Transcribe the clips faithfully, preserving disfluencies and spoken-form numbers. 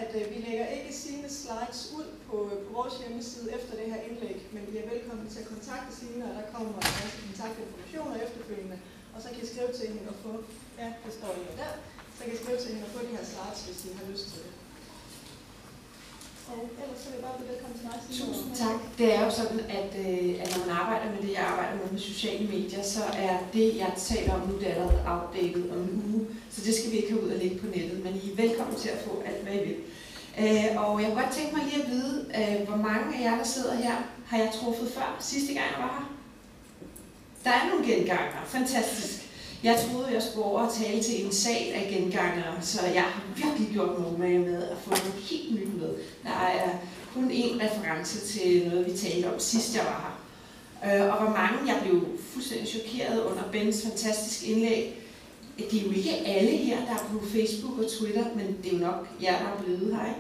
at øh, vi lægger ikke sine slides ud på, på vores hjemmeside efter det her indlæg, men I er velkommen til at kontakte Signe, og der kommer en masse kontaktinformationer efterfølgende, og så kan I skrive til hende og få, ja, det står jo der, så kan I skrive til hende og få de her slides, hvis I har lyst til det. Og ellers så er det bare det, velkommen til mig. Tusind tak. Det er jo sådan, at, øh, at når man arbejder med det, jeg arbejder med med sociale medier, så er det, jeg taler om nu, det er allerede outdated om en uge. Så det skal vi ikke have ud og lægge på nettet, men I er velkommen til at få alt, hvad I vil. Øh, og jeg kunne godt tænke mig lige at vide, øh, hvor mange af jer, der sidder her, har jeg truffet før sidste gang, jeg var her? Der er nogle genganger. Fantastisk. Jeg troede, jeg skulle over og tale til en sal af gengangere, så jeg har virkelig gjort mig umage med at få noget helt nyt med. Der er kun én reference til noget, vi talte om sidst, jeg var her. Og hvor mange, jeg blev fuldstændig chokeret under Bens fantastiske indlæg. Det er jo ikke alle her, der er på Facebook og Twitter, men det er jo nok jer, der er blevet her, ikke?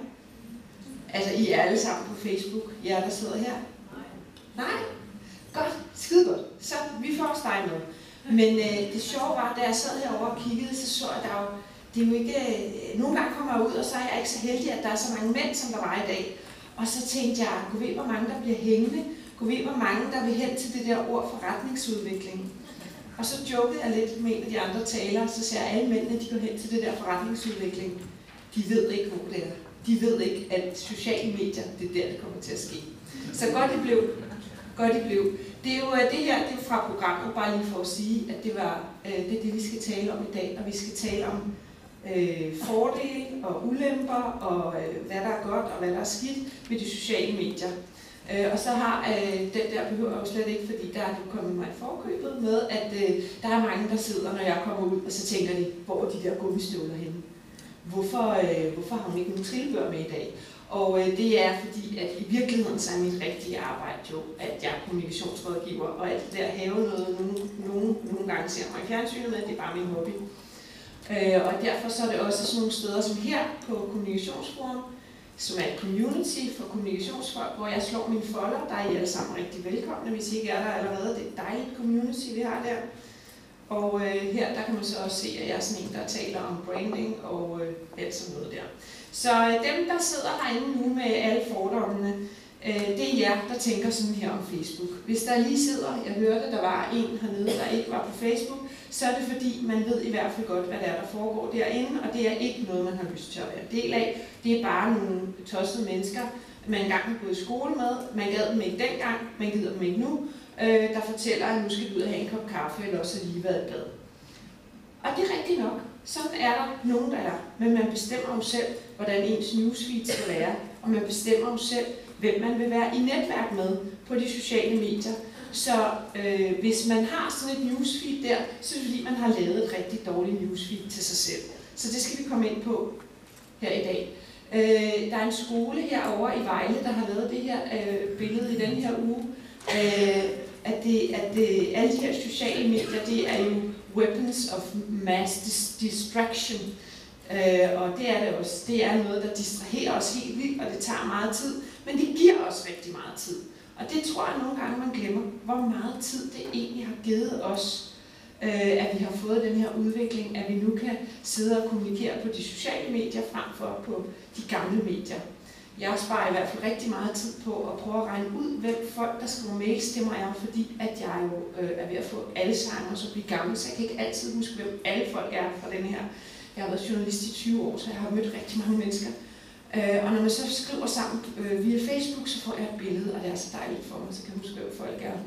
Altså, I er alle sammen på Facebook, jer, der sidder her? Nej. Nej? Godt. Skide godt. Så vi får også dig med. Men øh, det sjove var, da jeg sad herovre og kiggede, så så jeg, der jo, det er jo ikke, øh, nogle gange kommer jeg ud, og så er jeg ikke så heldig, at der er så mange mænd, som der var i dag. Og så tænkte jeg, gå ved, hvor mange der bliver hængende, gå ved, hvor mange der vil hen til det der ord forretningsudvikling. Og så jokede jeg lidt med en af de andre talere, så ser jeg, at alle mændene, de går hen til det der forretningsudvikling. De ved ikke, hvor det er. De ved ikke, at sociale medier, det er der, det kommer til at ske. Så godt det blev. Godt det blev. Det er jo det her, det er fra programmet, bare lige for at sige, at det, var, øh, det er det, vi skal tale om i dag, og vi skal tale om øh, fordele og ulemper, og øh, hvad der er godt og hvad der er skidt ved de sociale medier. Øh, og så har øh, den der behøver jeg jo slet ikke, fordi der er du kommet mig i forkøbet med, at øh, der er mange, der sidder, når jeg kommer ud, og så tænker de, hvor er de der gummistøvler henne? Hvorfor, øh, hvorfor har hun ikke nogen trillebør med i dag? Og øh, det er fordi, at i virkeligheden så er mit rigtige arbejde jo, at jeg er kommunikationsrådgiver, og alt det der have noget, nogle, nogle, nogle gange ser mig i fjernsynet med, det er bare min hobby. Øh, og derfor så er det også sådan nogle steder som her på Kommunikationsforum, som er et community for kommunikationsfolk, hvor jeg slår mine folder. Der er I alle sammen rigtig velkomne, hvis I ikke er der allerede. Det er et dejligt community, vi har der. Og øh, her der kan man så også se, at jeg er sådan en, der taler om branding og øh, alt sådan noget der. Så øh, dem, der sidder herinde nu med alle fordommene, øh, det er jer, der tænker sådan her om Facebook. Hvis der lige sidder, jeg hørte, der var en hernede, der ikke var på Facebook, så er det fordi, man ved i hvert fald godt, hvad der er, der foregår derinde, og det er ikke noget, man har lyst til at være del af. Det er bare nogle tossede mennesker, man engang har gået i skole med, man gad dem ikke dengang, man gider dem ikke nu, øh, der fortæller, at nu skal du ud og have en kop kaffe, eller også lige været i bad. Og det er rigtigt nok. Sådan er der nogen, der er. Men man bestemmer jo selv, hvordan ens newsfeed skal være, og man bestemmer jo selv, hvem man vil være i netværk med på de sociale medier. Så øh, hvis man har sådan et newsfeed der, så er det fordi, man har lavet et rigtig dårligt newsfeed til sig selv. Så det skal vi komme ind på her i dag. Øh, der er en skole herovre i Vejle, der har lavet det her øh, billede i den her uge. Øh, at det, at det, alle de her sociale medier, det er jo weapons of mass distraction. Øh, og det er det også. Det er noget, der distraherer os helt vildt, og det tager meget tid. Men det giver os rigtig meget tid. Og det tror jeg nogle gange, man glemmer, hvor meget tid det egentlig har givet os, øh, at vi har fået den her udvikling, at vi nu kan sidde og kommunikere på de sociale medier frem for på de gamle medier. Jeg sparer i hvert fald rigtig meget tid på at prøve at regne ud, hvem folk, der skriver mails til mig, er, fordi at jeg jo øh, er ved at få Alzheimer, så blive gammel, så jeg kan ikke altid huske, hvem alle folk er fra den her. Jeg har været journalist i tyve år, så jeg har mødt rigtig mange mennesker. Øh, og når man så skriver sammen øh, via Facebook, så får jeg et billede, og det er så dejligt for mig, så kan jeg huske, hvem folk er.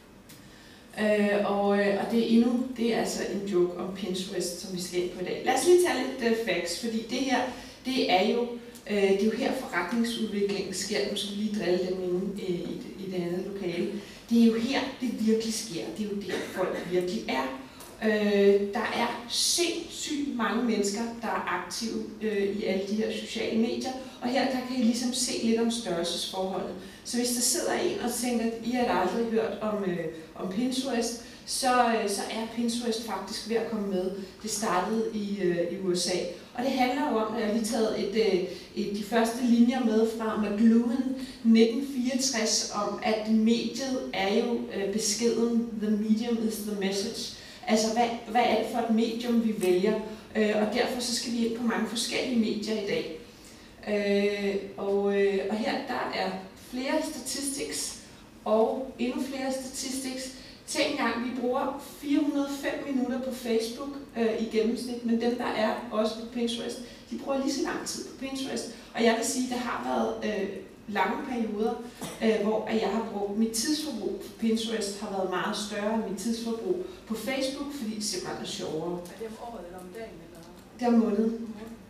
Øh, og, og det er endnu, det er altså en joke om Pinterest, som vi skal ind på i dag. Lad os lige tage lidt uh, facts, fordi det her, det er jo Øh, det er jo her forretningsudviklingen sker. Nu skal vi lige drille dem inde øh, i, det, i det andet lokale. Det er jo her, det virkelig sker. Det er jo der, folk virkelig er. Øh, der er sindssygt mange mennesker, der er aktive øh, i alle de her sociale medier. Og her der kan I ligesom se lidt om størrelsesforholdet. Så hvis der sidder en og tænker, at I har aldrig hørt om, øh, om Pinterest, så, øh, så er Pinterest faktisk ved at komme med. Det startede i, øh, i U S A. Og det handler jo om, at jeg har lige taget et, et, de første linjer med fra McLuhan nitten fireogtres om, at mediet er jo øh, beskeden, the medium is the message. Altså, hvad, hvad er det for et medium, vi vælger? Øh, og derfor så skal vi ind på mange forskellige medier i dag. Øh, og, øh, og her der er flere statistics og endnu flere statistics. Tænk engang, vi bruger fire hundrede og fem minutter på Facebook øh, i gennemsnit, men dem, der er også på Pinterest, de bruger lige så lang tid på Pinterest. Og jeg vil sige, at der har været øh, lange perioder, øh, hvor jeg har brugt mit tidsforbrug på Pinterest har været meget større end mit tidsforbrug på Facebook, fordi det simpelthen er sjovere. Er det om året eller om dagen? Eller? Det er om måneden.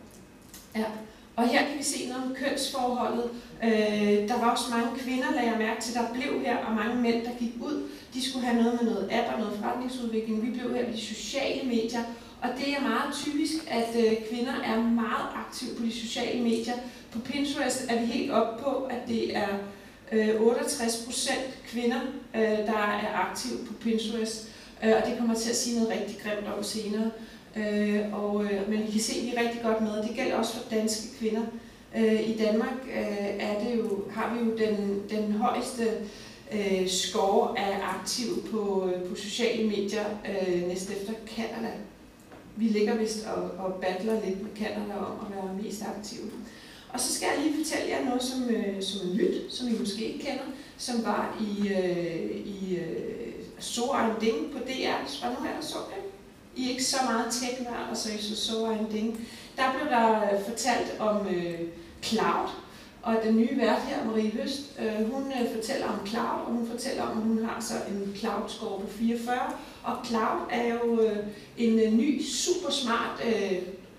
Ja. Og her kan vi se noget om kønsforholdet. Øh, der var også mange kvinder, lagde jeg mærke til, der blev her, og mange mænd, der gik ud. De skulle have noget med noget app og noget forretningsudvikling. Vi blev her i de sociale medier, og det er meget typisk, at øh, kvinder er meget aktive på de sociale medier. På Pinterest er vi helt oppe på, at det er øh, otteogtres procent kvinder, øh, der er aktive på Pinterest. Øh, og det kommer til at sige noget rigtig grimt om senere. Øh, og, øh, men I kan se, at vi er rigtig godt med. Det gælder også for danske kvinder. Øh, I Danmark øh, er det jo, har vi jo den, den højeste øh, score af aktive på, øh, på sociale medier, øh, næsten efter Canada. Vi ligger vist og, og battler lidt med Canada om at være mest aktive. Og så skal jeg lige fortælle jer noget, som, øh, som er nyt, som I måske ikke kender, som var i, øh, i øh, So ein Ding på D R. Så var nu her, der så det. I er ikke så meget tech-nørd, og så I så So ein Ding. Der blev der fortalt om øh, cloud, og den nye vært her, Marie Høst, øh, hun øh, fortæller om cloud, og hun fortæller om, at hun har så en cloud score på fireogfyrre. Og cloud er jo øh, en øh, ny, super smart øh,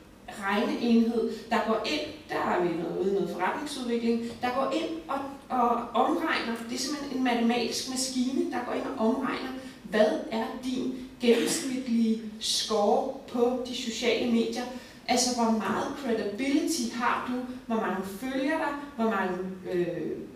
regneenhed, der går ind, der har vi noget ude noget forretningsudvikling, der går ind og, og omregner, det er simpelthen en matematisk maskine, der går ind og omregner, hvad er din gennemsnitlige score på de sociale medier. Altså, hvor meget credibility har du, hvor mange følger dig, hvor mange øh,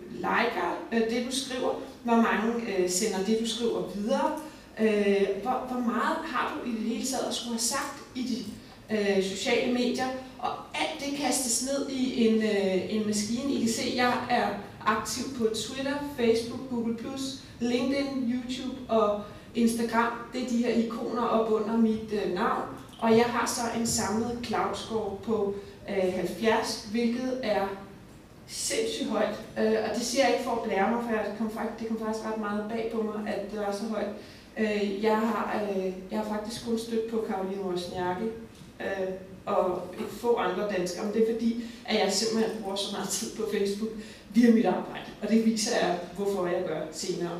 liker øh, det, du skriver, hvor mange øh, sender det, du skriver videre, øh, hvor, hvor meget har du i det hele taget at skulle have sagt i de øh, sociale medier, og alt det kastes ned i en, øh, en maskine. I kan se, at jeg er aktiv på Twitter, Facebook, Google plus, LinkedIn, YouTube og Instagram. Det er de her ikoner op under mit øh, navn. Og jeg har så en samlet cloud score på øh, halvfjerds, hvilket er sindssygt højt. Øh, og det siger jeg ikke for at blære mig, for det kom faktisk, det kom faktisk ret meget bag på mig, at det var så højt. Øh, jeg, har, øh, jeg har faktisk kun stødt på Caroline Wozniacki øh, og et få andre danskere. Men det er fordi, at jeg simpelthen bruger så meget tid på Facebook via mit arbejde. Og det viser jeg, hvorfor jeg gør senere.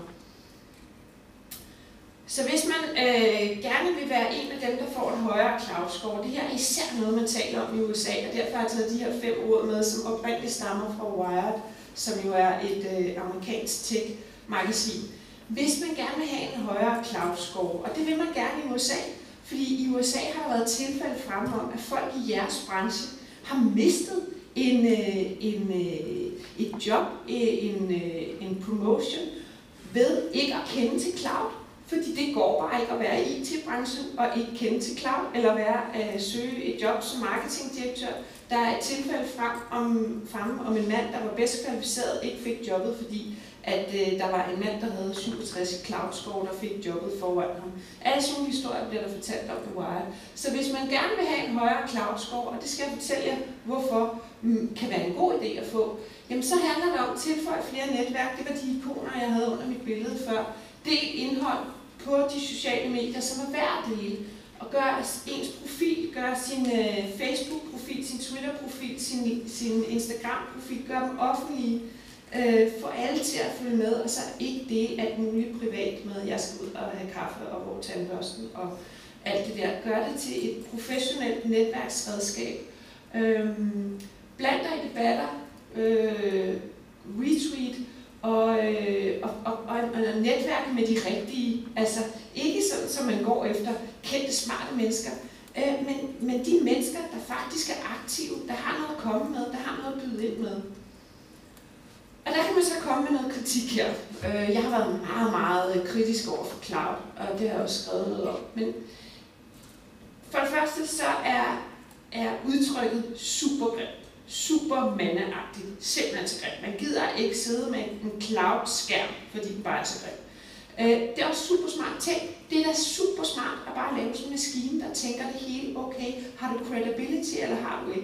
Så hvis man øh, gerne vil være en af dem, der får en højere cloud score, det her er især noget, man taler om i U S A, og derfor har jeg taget de her fem ord med, som oprindeligt stammer fra Wired, som jo er et øh, amerikansk tech-magasin. Hvis man gerne vil have en højere cloud score, og det vil man gerne i U S A, fordi i U S A har der været tilfælde fremme om, at folk i jeres branche har mistet en, øh, en, øh, et job, en, øh, en promotion, ved ikke at kende til cloud. Fordi det går bare ikke at være i I T-branchen og ikke kende til cloud, eller være øh, søge et job som marketingdirektør. Der er et tilfælde frem om, frem om en mand, der var bedst kvalificeret, ikke fik jobbet, fordi at øh, der var en mand, der havde syvogtres i cloud score, der fik jobbet foran ham. Alle sådan nogle historier bliver der fortalt om på Wired. Så hvis man gerne vil have en højere cloud score, og det skal jeg fortælle jer, hvorfor mm, kan være en god idé at få, jamen så handler det om at tilføje flere netværk. Det var de ikoner, jeg havde under mit billede før. Det indhold på de sociale medier, som er værd at dele. Og gøre ens profil, gøre sin uh, Facebook-profil, sin Twitter-profil, sin, sin Instagram-profil, gøre dem offentlige. Uh, få alle til at følge med, og så ikke dele alt muligt privat med, at jeg skal ud og have kaffe og hvor tandbørsten og alt det der. Gør det til et professionelt netværksredskab. Uh, bland dig i debatter, uh, retweet, Og, øh, og, og, og, og netværke med de rigtige, altså ikke sådan, som man går efter kendte, smarte mennesker, øh, men, men de mennesker, der faktisk er aktive, der har noget at komme med, der har noget at byde ind med. Og der kan man så komme med noget kritik her. Øh, jeg har været meget, meget kritisk over for cloud, og det har jeg også skrevet noget om. Men for det første så er, er udtrykket super grimt. Super mandeagtigt, simpelthen så grimt. Man gider ikke sidde med en cloud-skærm, fordi den bare er så grim. Øh, det er også super smart ting. Det er da super smart at bare lave sådan en maskine, der tænker det hele, okay, har du credibility eller har du ikke?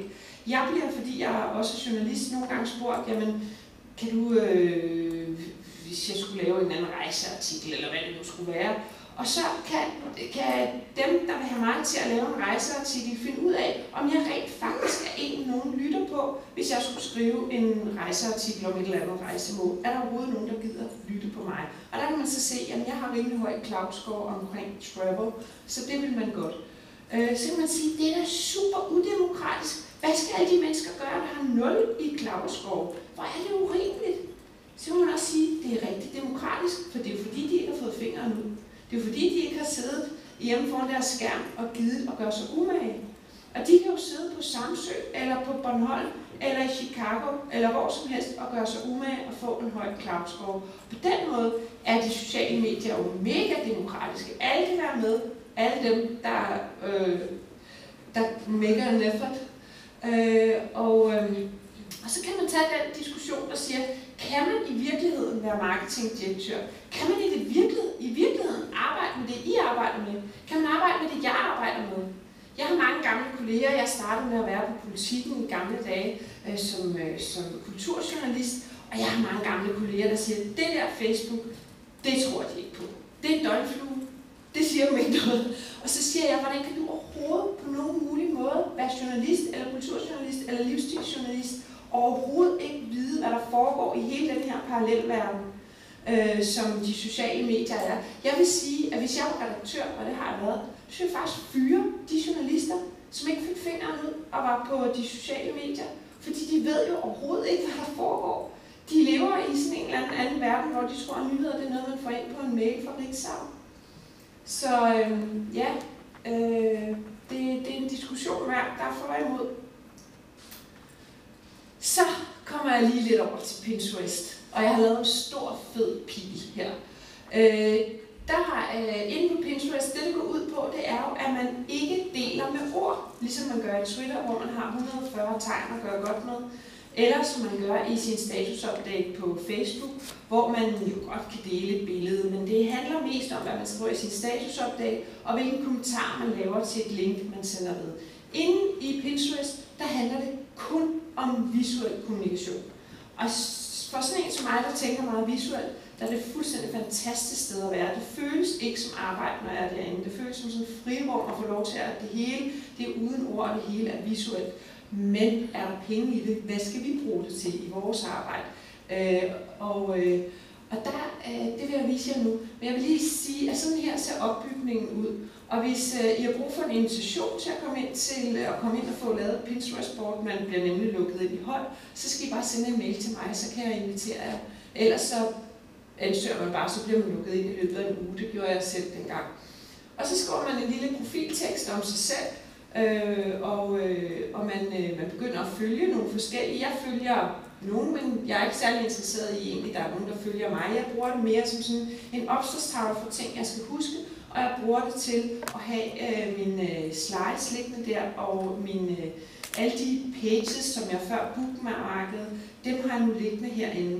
Jeg bliver, fordi jeg er også journalist, nogle gange spurgt, jamen, kan du, øh, hvis jeg skulle lave en anden rejseartikel, eller hvad det nu skulle være, og så kan, kan dem, der vil have mig til at lave en rejseartikel, finde ud af, om jeg rent faktisk er en, nogen lytter på, hvis jeg skulle skrive en rejseartikel om et eller andet rejsemål. Er der overhovedet nogen, der gider lytte på mig? Og der kan man så se, at jeg har rimelig høj cloud-score omkring travel, så det vil man godt. Øh, så kan man sige, at det er da super udemokratisk. Hvad skal alle de mennesker gøre, der har nul i cloud-score? Hvor er det urimeligt? Så kan man også sige, at det er rigtig demokratisk, for det er jo fordi, de ikke har fået fingeren ud. Det er jo fordi, de ikke har siddet hjemme foran deres skærm og givet og gøre sig umage. Og de kan jo sidde på Samsø, eller på Bornholm, eller i Chicago, eller hvor som helst, og gøre sig umage og få en høj cloud-score. På den måde er de sociale medier jo mega demokratiske. Alle kan være med. Alle dem, der, øh, der maker en effort. Øh, og, øh, og så kan man tage den diskussion, der siger, kan man i virkeligheden være marketingdirektør? Kan man i, det virkelighed, i virkeligheden arbejde med det, I arbejder med? Kan man arbejde med det, jeg arbejder med? Jeg har mange gamle kolleger. Jeg startede med at være på Politikken i gamle dage øh, som, øh, som kulturjournalist. Og jeg har mange gamle kolleger, der siger, det der Facebook, det tror de ikke på. Det er en døgnflue. Det siger jo ikke noget. Og så siger jeg, hvordan kan du overhovedet på nogen mulig måde være journalist, eller kulturjournalist, eller livsstilsjournalist, og overhovedet ikke vide, hvad der foregår i hele den her parallelverden, øh, som de sociale medier er. Jeg vil sige, at hvis jeg var redaktør, og det har jeg været, så ville jeg faktisk fyre de journalister, som ikke fik fingeren ud og var på de sociale medier. Fordi de ved jo overhovedet ikke, hvad der foregår. De lever i sådan en eller anden, anden verden, hvor de tror, at nyheder det er noget, man får ind på en mail fra Ritzau. Så øh, ja, øh, det, det er en diskussion værd, der er for og imod. Så kommer jeg lige lidt over til Pinterest, og jeg har lavet en stor, fed pil her. Øh, der har øh, inde på Pinterest, det det går ud på, det er jo, at man ikke deler med ord, ligesom man gør i Twitter, hvor man har et hundrede og fyrre tegn at gøre godt med. Eller som man gør i sin statusupdate på Facebook, hvor man jo godt kan dele et billede, men det handler mest om, hvad man skriver i sin statusupdate, og hvilken kommentar man laver til et link, man sender ved. Inden i Pinterest, der handler det kun om visuel kommunikation. Og for sådan en som mig, der tænker meget visuelt, der er det fuldstændig fantastisk sted at være. Det føles ikke som arbejde, når jeg er derinde. Det føles som sådan et frirum at få lov til, at det hele, det er uden ord, og det hele er visuelt. Men er der penge i det? Hvad skal vi bruge det til i vores arbejde? Øh, og, øh, og der, øh, det vil jeg vise jer nu. Men jeg vil lige sige, at sådan her ser opbygningen ud. Og hvis øh, I har brug for en invitation til at komme ind til at komme ind og få lavet Pinterest-board, man bliver nemlig lukket ind i hold, så skal I bare sende en mail til mig, så kan jeg invitere jer. Ellers så ansøger man bare, så bliver man lukket ind i løbet af en uge. Det gjorde jeg selv dengang. Og så skriver man en lille profiltekst om sig selv. Øh, og øh, og man, øh, man begynder at følge nogle forskellige. Jeg følger nogen, men jeg er ikke særlig interesseret i egentlig, der er nogen, der følger mig. Jeg bruger det mere som sådan en opslagstavle for ting, jeg skal huske, og jeg bruger det til at have øh, mine øh, slides liggende der, og mine, øh, alle de pages, som jeg før bookmarkede, dem har jeg nu liggende herinde.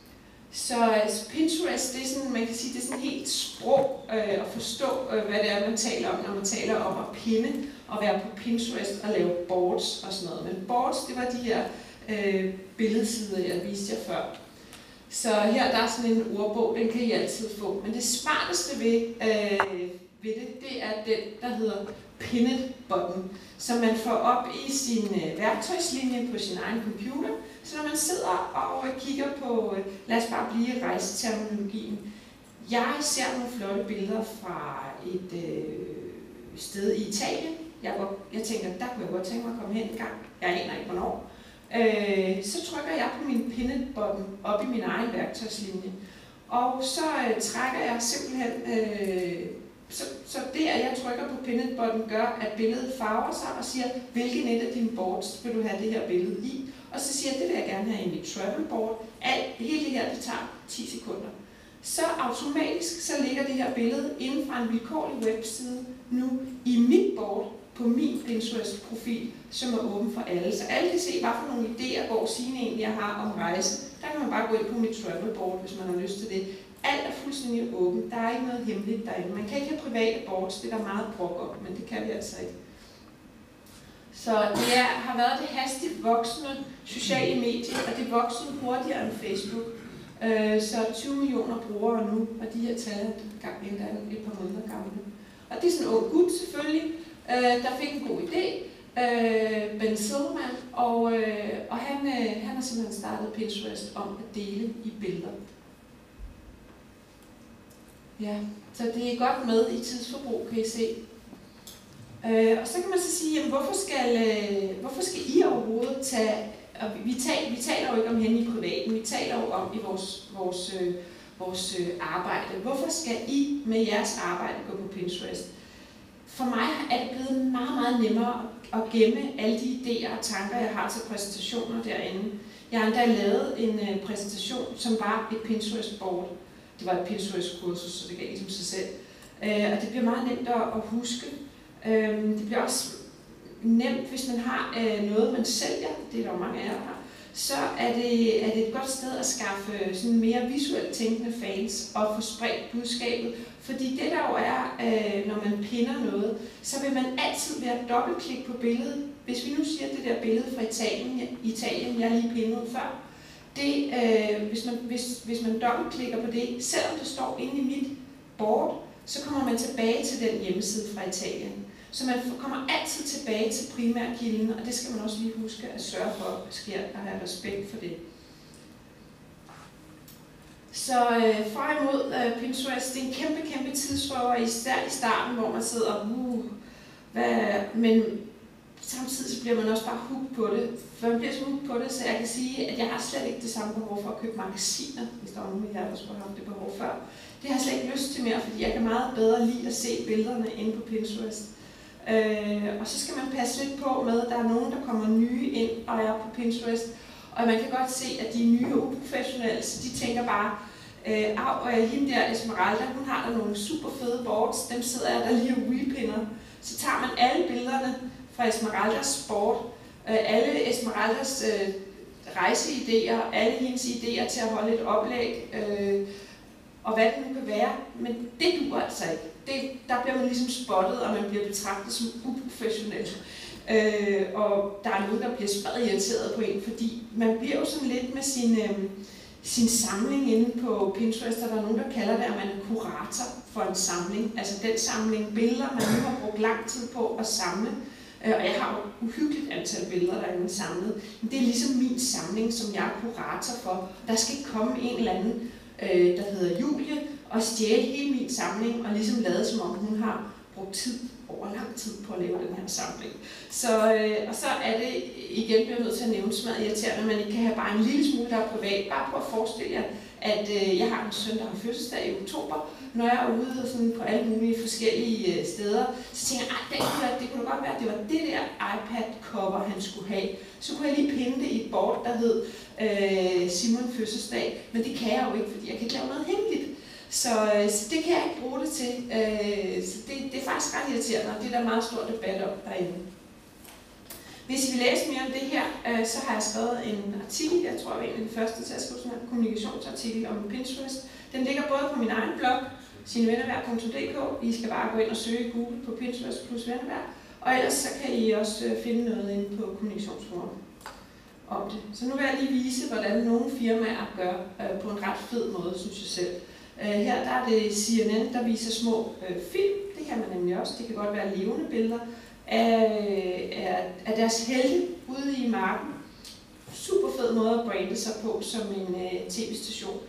Så altså, Pinterest, det er sådan, man kan sige, det er sådan helt sprog øh, at forstå, øh, hvad det er, man taler om, når man taler om at pinde og være på Pinterest og lave boards og sådan noget. Men boards, det var de her øh, billedsider, jeg viste jer før. Så her der er sådan en ordbog, den kan I altid få. Men det smarteste ved, øh, ved det, det er den, der hedder Pinned Button, som man får op i sin øh, værktøjslinje på sin egen computer. Så når man sidder og øh, kigger på, øh, lad os bare blive i rejseterminologien. Jeg ser nogle flotte billeder fra et øh, sted i Italien. Jeg, går, jeg tænker, der kunne jeg godt tænke mig at komme hen en gang. Jeg aner ikke hvornår. Øh, så trykker jeg på min Pinned Button op i min egen værktøjslinje. Og så øh, trækker jeg simpelthen, øh, så, så det at jeg trykker på Pinned Button gør, at billedet farver sig og siger, hvilken et af dine boards vil du have det her billede i. Og så siger jeg, det vil jeg gerne have i mit travel board. Alt, hele det her, det tager ti sekunder. Så automatisk så ligger det her billede inden fra en vilkårlig webside nu i mit board på min Pinterest-profil, som er åben for alle. Så alle kan se, hvad for nogle idéer går Signe egentlig jeg har om rejse. Der kan man bare gå ind på mit travel board, hvis man har lyst til det. Alt er fuldstændig åbent. Der er ikke noget hemmeligt derinde. Man kan ikke have private boards, det er der meget brok om, men det kan vi altså ikke. Så det er, har været det hastigt voksende sociale medier, og det voksede hurtigere end Facebook. Øh, så tyve millioner brugere nu, og de her tal er endda et par måneder gamle. Og det er sådan en ung gut selvfølgelig, øh, der fik en god idé, øh, Ben Silverman, og, øh, og han, øh, han har simpelthen startet Pinterest om at dele i billeder. Ja, så det er godt med i tidsforbrug, kan I se. Øh, og så kan man så sige, jamen, hvorfor, skal, øh, hvorfor skal I overhovedet tage, og vi, taler, vi taler jo ikke om hende i privaten, vi taler jo om i vores, vores, øh, vores øh, arbejde. Hvorfor skal I med jeres arbejde gå på Pinterest? For mig er det blevet meget, meget nemmere at gemme alle de idéer og tanker, jeg har til præsentationer derinde. Jeg har endda lavet en øh, præsentation, som var et Pinterest-board. Det var et Pinterest-kursus, så det gav ligesom sig selv. Øh, og det bliver meget nemt at huske. Øh, det bliver også nemt, hvis man har øh, noget, man sælger. Det er der jo mange af jer, der har. Så er det, er det et godt sted at skaffe sådan mere visuelt tænkende fans og få spredt budskabet. Fordi det der jo er, øh, når man pinder noget, så vil man altid være dobbeltklik på billedet. Hvis vi nu siger det der billede fra Italien, Italien jeg lige pindede før, det, øh, hvis, man, hvis, hvis man dobbeltklikker på det, selvom det står inde i mit board, så kommer man tilbage til den hjemmeside fra Italien. Så man kommer altid tilbage til primærkilden, og det skal man også lige huske at sørge for, sker og have respekt for det. Så øh, for og imod øh, Pinterest, det er en kæmpe, kæmpe tidsrøver, især i starten, hvor man sidder og uh, hvad, men samtidig så bliver man også bare hooked på det. For man bliver så hooked på det, så jeg kan sige, at jeg har slet ikke det samme behov for at købe magasiner, hvis der var nogen af jer, der skulle have det behov før. Det har jeg slet ikke lyst til mere, fordi jeg kan meget bedre lide at se billederne inde på Pinterest. Øh, og så skal man passe lidt på med, at der er nogen, der kommer nye ind og er på Pinterest. Og man kan godt se, at de er nye og uprofessionelle, så de tænker bare, øh, af, øh, hende der Esmeralda, hun har der nogle super fede boards, dem sidder jeg der lige og repinder. Så tager man alle billederne fra Esmeraldas board, øh, alle Esmeraldas øh, rejseidéer, alle hendes idéer til at holde et oplæg, øh, og hvad det nu kan være, men det duer altså ikke. Det, der bliver man ligesom spottet, og man bliver betragtet som uprofessionel. Øh, og der er nogen, der bliver spredt irriteret på en, fordi man bliver jo sådan lidt med sin, øh, sin samling inde på Pinterest, og der er nogen, der kalder det, at man er kurator for en samling. Altså den samling billeder, man nu har brugt lang tid på at samle. Øh, og jeg har jo uhyggeligt antal billeder, der er samlet. Men det er ligesom min samling, som jeg er kurator for. Der skal ikke komme en eller anden, øh, der hedder Julie, og stjæle hele min samling, og ligesom lade som om hun har brugt tid, over lang tid på at lave den her samling. Så, øh, og så er det, igen bliver jeg nødt til at nævne, smadret irriterende, at man ikke kan have bare en lille smule, der er privat. Bare prøv at forestille jer, at øh, jeg har en søn, der har fødselsdag i oktober. Når jeg er ude sådan på alle mulige forskellige øh, steder, så tænker jeg, at det kunne godt være, at det var det der iPad-cover, han skulle have. Så kunne jeg lige pinde det i et board, der hed øh, Simon fødselsdag. Men det kan jeg jo ikke, fordi jeg kan ikke lave noget hemmeligt. Så, så det kan jeg ikke bruge det til. Øh, så det, det er faktisk ret irriterende, og det er der meget stor debat om derinde. Hvis I vil læse mere om det her, øh, så har jeg skrevet en artikel, jeg tror jeg var en af de første til at skrive sådan en kommunikationsartikel om Pinterest. Den ligger både på min egen blog, sinevennerværk punktum d k. I skal bare gå ind og søge i Google på Pinterest plus vennerværk, og ellers så kan I også finde noget inde på kommunikationsforum om det. Så nu vil jeg lige vise, hvordan nogle firmaer gør øh, på en ret fed måde, synes jeg selv. Uh, her der er det C N N, der viser små uh, film. Det kan man nemlig også. Det kan godt være levende billeder af, af, af deres helte ude i marken. Super fed måde at brande sig på som en uh, tv-station.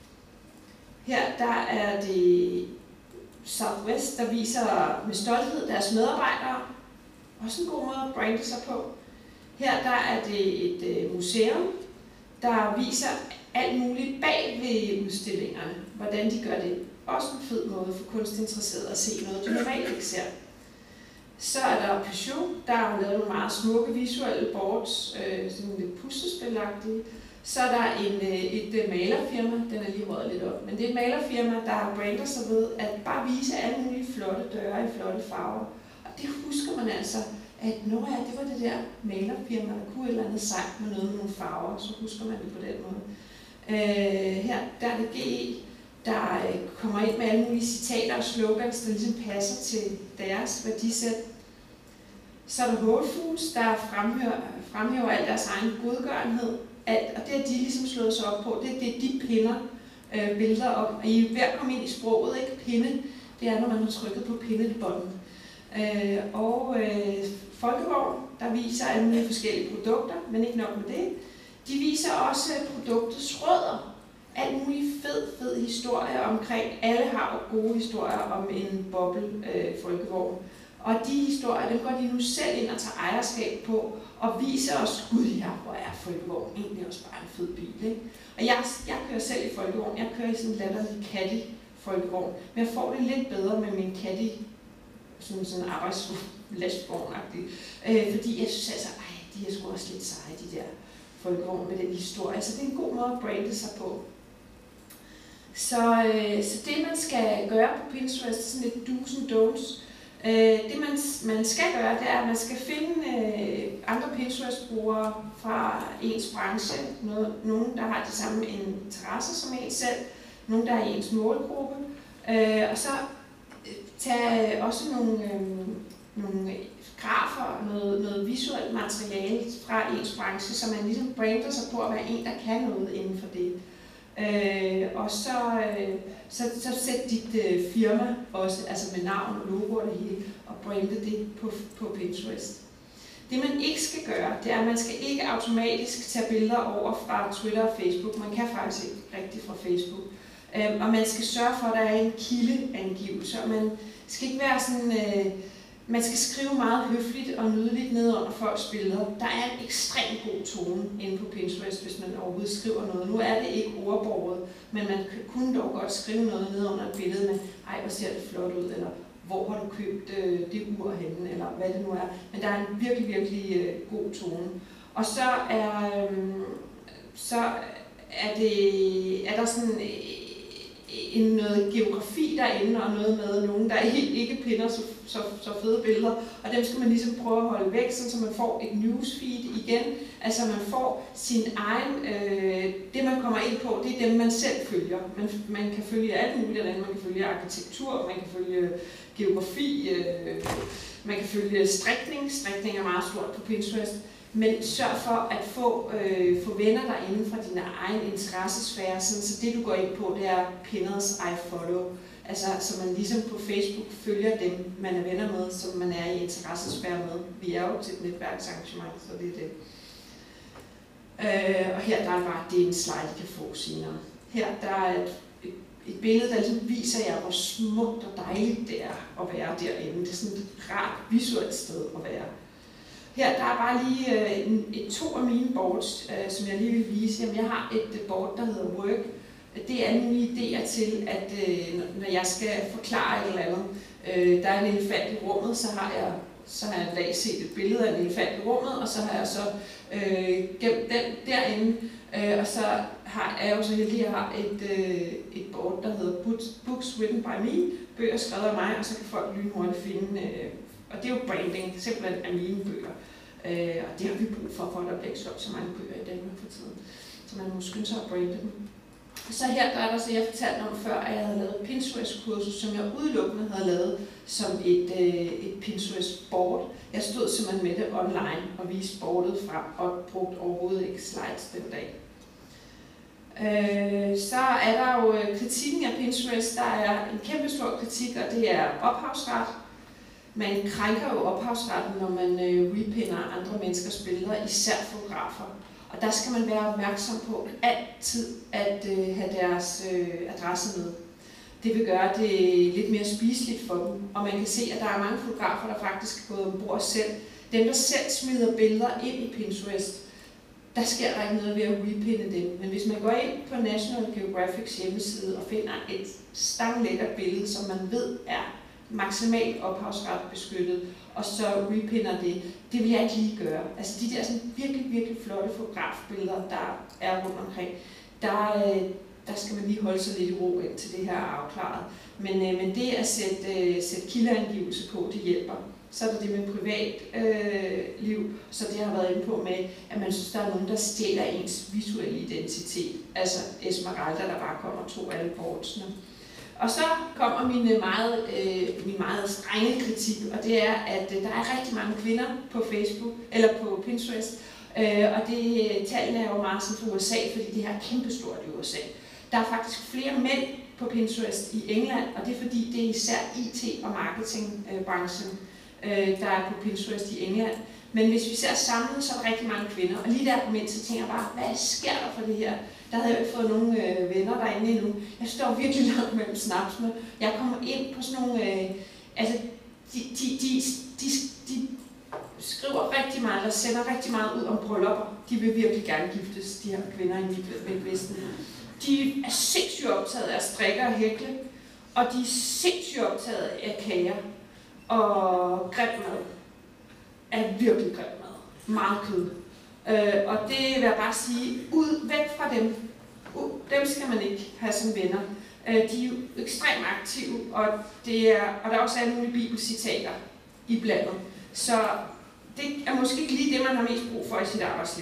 Her der er det Southwest, der viser med stolthed deres medarbejdere. Også en god måde at brande sig på. Her der er det et uh, museum, der viser alt muligt bag ved udstillingerne, hvordan de gør det. Også en fed måde for kunstinteresserede at se noget, de normalt ikke ser. Så er der Peugeot, der har lavet nogle meget smukke visuelle boards, øh, sådan lidt puslespilagtige. Så er der en, øh, et øh, malerfirma, den er lige røget lidt op, men det er et malerfirma, der brander sig ved at bare vise alle mulige flotte døre i flotte farver. Og det husker man altså, at når ja, det var det der malerfirma, der kunne et eller andet sejt med noget med nogle farver, så husker man det på den måde. Uh, her der er det G E, der uh, kommer ind med alle mulige citater og slogans, der ligesom passer til deres værdisæt. Så er der Whole Foods, der fremhæver, fremhæver al deres egen godgørenhed. Alt, og det har de ligesom slået sig op på. Det er det, de pinder øh, billeder om. Og I er ved at komme ind i sproget, ikke? Pinde, det er, når man har trykket på pindebånden. Øh, og øh, Folkevogn, der viser alle mulige forskellige produkter, men ikke nok med det. De viser også produktets rødder. Alt mulig fed, fed historie omkring. Alle har gode historier om en boble øh, folkevogn. Og de historier, dem går de nu selv ind og tager ejerskab på, og viser os, gud ja, hvor er folkevogn egentlig også bare en fed bil, ikke? Og jeg, jeg kører selv i folkevogn. Jeg kører i sådan en latterlig Caddy folkevogn. Men jeg får det lidt bedre med min Caddy, sådan sådan arbejdslastvognagtig. Øh, fordi jeg synes altså, ej, de er sgu også lidt seje, de der folkevogn med den historie. Så det er en god måde at brande sig på. Så, øh, så det man skal gøre på Pinterest, er sådan lidt do's and don'ts. Øh, det man, man skal gøre, det er, at man skal finde øh, andre Pinterest-brugere fra ens branche. Noget, nogen, der har de samme interesser som en selv. Nogen, der er i ens målgruppe. Øh, og så tage også nogle, øh, nogle grafer, noget, noget visuelt materiale fra ens branche, så man ligesom brander sig på at være en, der kan noget inden for det. Øh, og så, øh, så, så sæt dit øh, firma også, altså med navn og logo og det hele, og brande det på, på Pinterest. Det man ikke skal gøre, det er, at man skal ikke automatisk tage billeder over fra Twitter og Facebook. Man kan faktisk ikke rigtig fra Facebook. Øh, og man skal sørge for, at der er en kildeangivelse, og man skal ikke være sådan... Øh, Man skal skrive meget høfligt og nydeligt ned under folks billeder. Der er en ekstremt god tone inde på Pinterest, hvis man overhovedet skriver noget. Nu er det ikke ordbordet, men man kunne dog godt skrive noget ned under et billede med, ej, hvor ser det flot ud, eller hvor har du købt øh, det ur henne, eller hvad det nu er. Men der er en virkelig, virkelig øh, god tone. Og så er, øh, så er, det, er der sådan... Øh, en noget geografi derinde, og noget med nogen, der ikke pinder så, så, så fede billeder, og dem skal man ligesom prøve at holde væk, så man får et newsfeed igen, altså man får sin egen, øh, det man kommer ind på, det er dem man selv følger. Man, man kan følge alt muligt derinde, man kan følge arkitektur, man kan følge geografi, øh, man kan følge strikning, strikning er meget stort på Pinterest, men sørg for at få, øh, få venner derinde fra din egen interessesfære, sådan, så det du går ind på, det er pinners I follow. Altså, så man ligesom på Facebook følger dem, man er venner med, som man er i interessesfære med. Vi er jo til et netværksarrangement, så det er det. Øh, og her der er bare, det er en slide, I kan få senere. Her der er et, et, et billede, der ligesom viser jer, hvor smukt og dejligt det er at være derinde. Det er sådan et rart visuelt sted at være. Her der er bare lige øh, en, et to af mine boards, øh, som jeg lige vil vise. Jamen, jeg har et board, der hedder Work. Det er nogle idéer til, at øh, når jeg skal forklare et eller andet, øh, der er en elefant i rummet, så har jeg så har jeg en dag set et billede af en elefant i rummet, og så har jeg så øh, gemt den derinde, øh, og så har, er jeg jo så heldig, at jeg har et, øh, et board, der hedder Books Written by Me, bøger skrevet af mig, og så kan folk lynhurtigt finde, øh, og det er jo branding, simpelthen af mine bøger, øh, og det har vi brug for, for at der bliver ikke solgt så mange bøger i Danmark for tiden, så man må skynde sig at brande dem. Så her der er der, så jeg fortalte om før, at jeg havde lavet et Pinterest-kursus, som jeg udelukkende havde lavet som et, øh, et Pinterest-board. Jeg stod simpelthen med det online og viste boardet frem og brugte overhovedet ikke slides den dag. Øh, så er der jo kritikken af Pinterest. Der er en kæmpe stor kritik, og det er ophavsret. Man krænker jo ophavsretten, når man øh, repinder andre menneskers billeder, især fotografer. Og der skal man være opmærksom på altid at øh, have deres øh, adresse med. Det vil gøre det lidt mere spiseligt for dem. Og man kan se, at der er mange fotografer, der faktisk er gået ombord selv. Dem, der selv smider billeder ind i Pinterest, der sker der ikke noget ved at repinde dem. Men hvis man går ind på National Geographics hjemmeside og finder et stanglækkert billede, som man ved er maksimalt ophavsret beskyttet, og så repinder det, det vil jeg ikke lige gøre. Altså de der sådan virkelig, virkelig flotte fotografbilleder, der er rundt omkring, der, der skal man lige holde sig lidt i ro ind til det her er afklaret. Men, men det at sætte, sætte kildeangivelse på, det hjælper. Så er der det med privatliv, øh, så det har været inde på med, at man synes, der er nogen, der stjæler ens visuelle identitet. Altså Esmeralda, der bare kommer og tog alle boardsene. Og så kommer min meget, øh, min meget strenge kritik, og det er, at øh, der er rigtig mange kvinder på Facebook, eller på Pinterest, øh, og det tallene er jo meget sådan fra U S A, fordi det her er kæmpestort i U S A. Der er faktisk flere mænd på Pinterest i England, og det er fordi, det er især I T- og marketingbranchen, øh, der er på Pinterest i England. Men hvis vi ser samlet, så er der rigtig mange kvinder, og lige der på mænd, så tænker jeg bare, hvad sker der for det her? Der havde jeg ikke fået nogle øh, venner derinde endnu. Jeg står virkelig langt mellem snapsene. Jeg kommer ind på sådan nogle, øh, altså de, de, de, de, de skriver rigtig meget, eller sender rigtig meget ud om bryllupper. De vil virkelig gerne giftes, de her kvinder i Midtvesten. De er sindssygt optaget af at strikke og hækle, og de er sindssygt optaget af kager og grim mad. Er virkelig grim mad. Meget kød. Øh, og det vil jeg bare sige, ud, væk fra dem. Uh, dem skal man ikke have som venner. Øh, de er jo ekstremt aktive, og, det er, og der er også alle mulige bibelcitater i blandet. Så det er måske ikke lige det, man har mest brug for i sit arbejdsliv.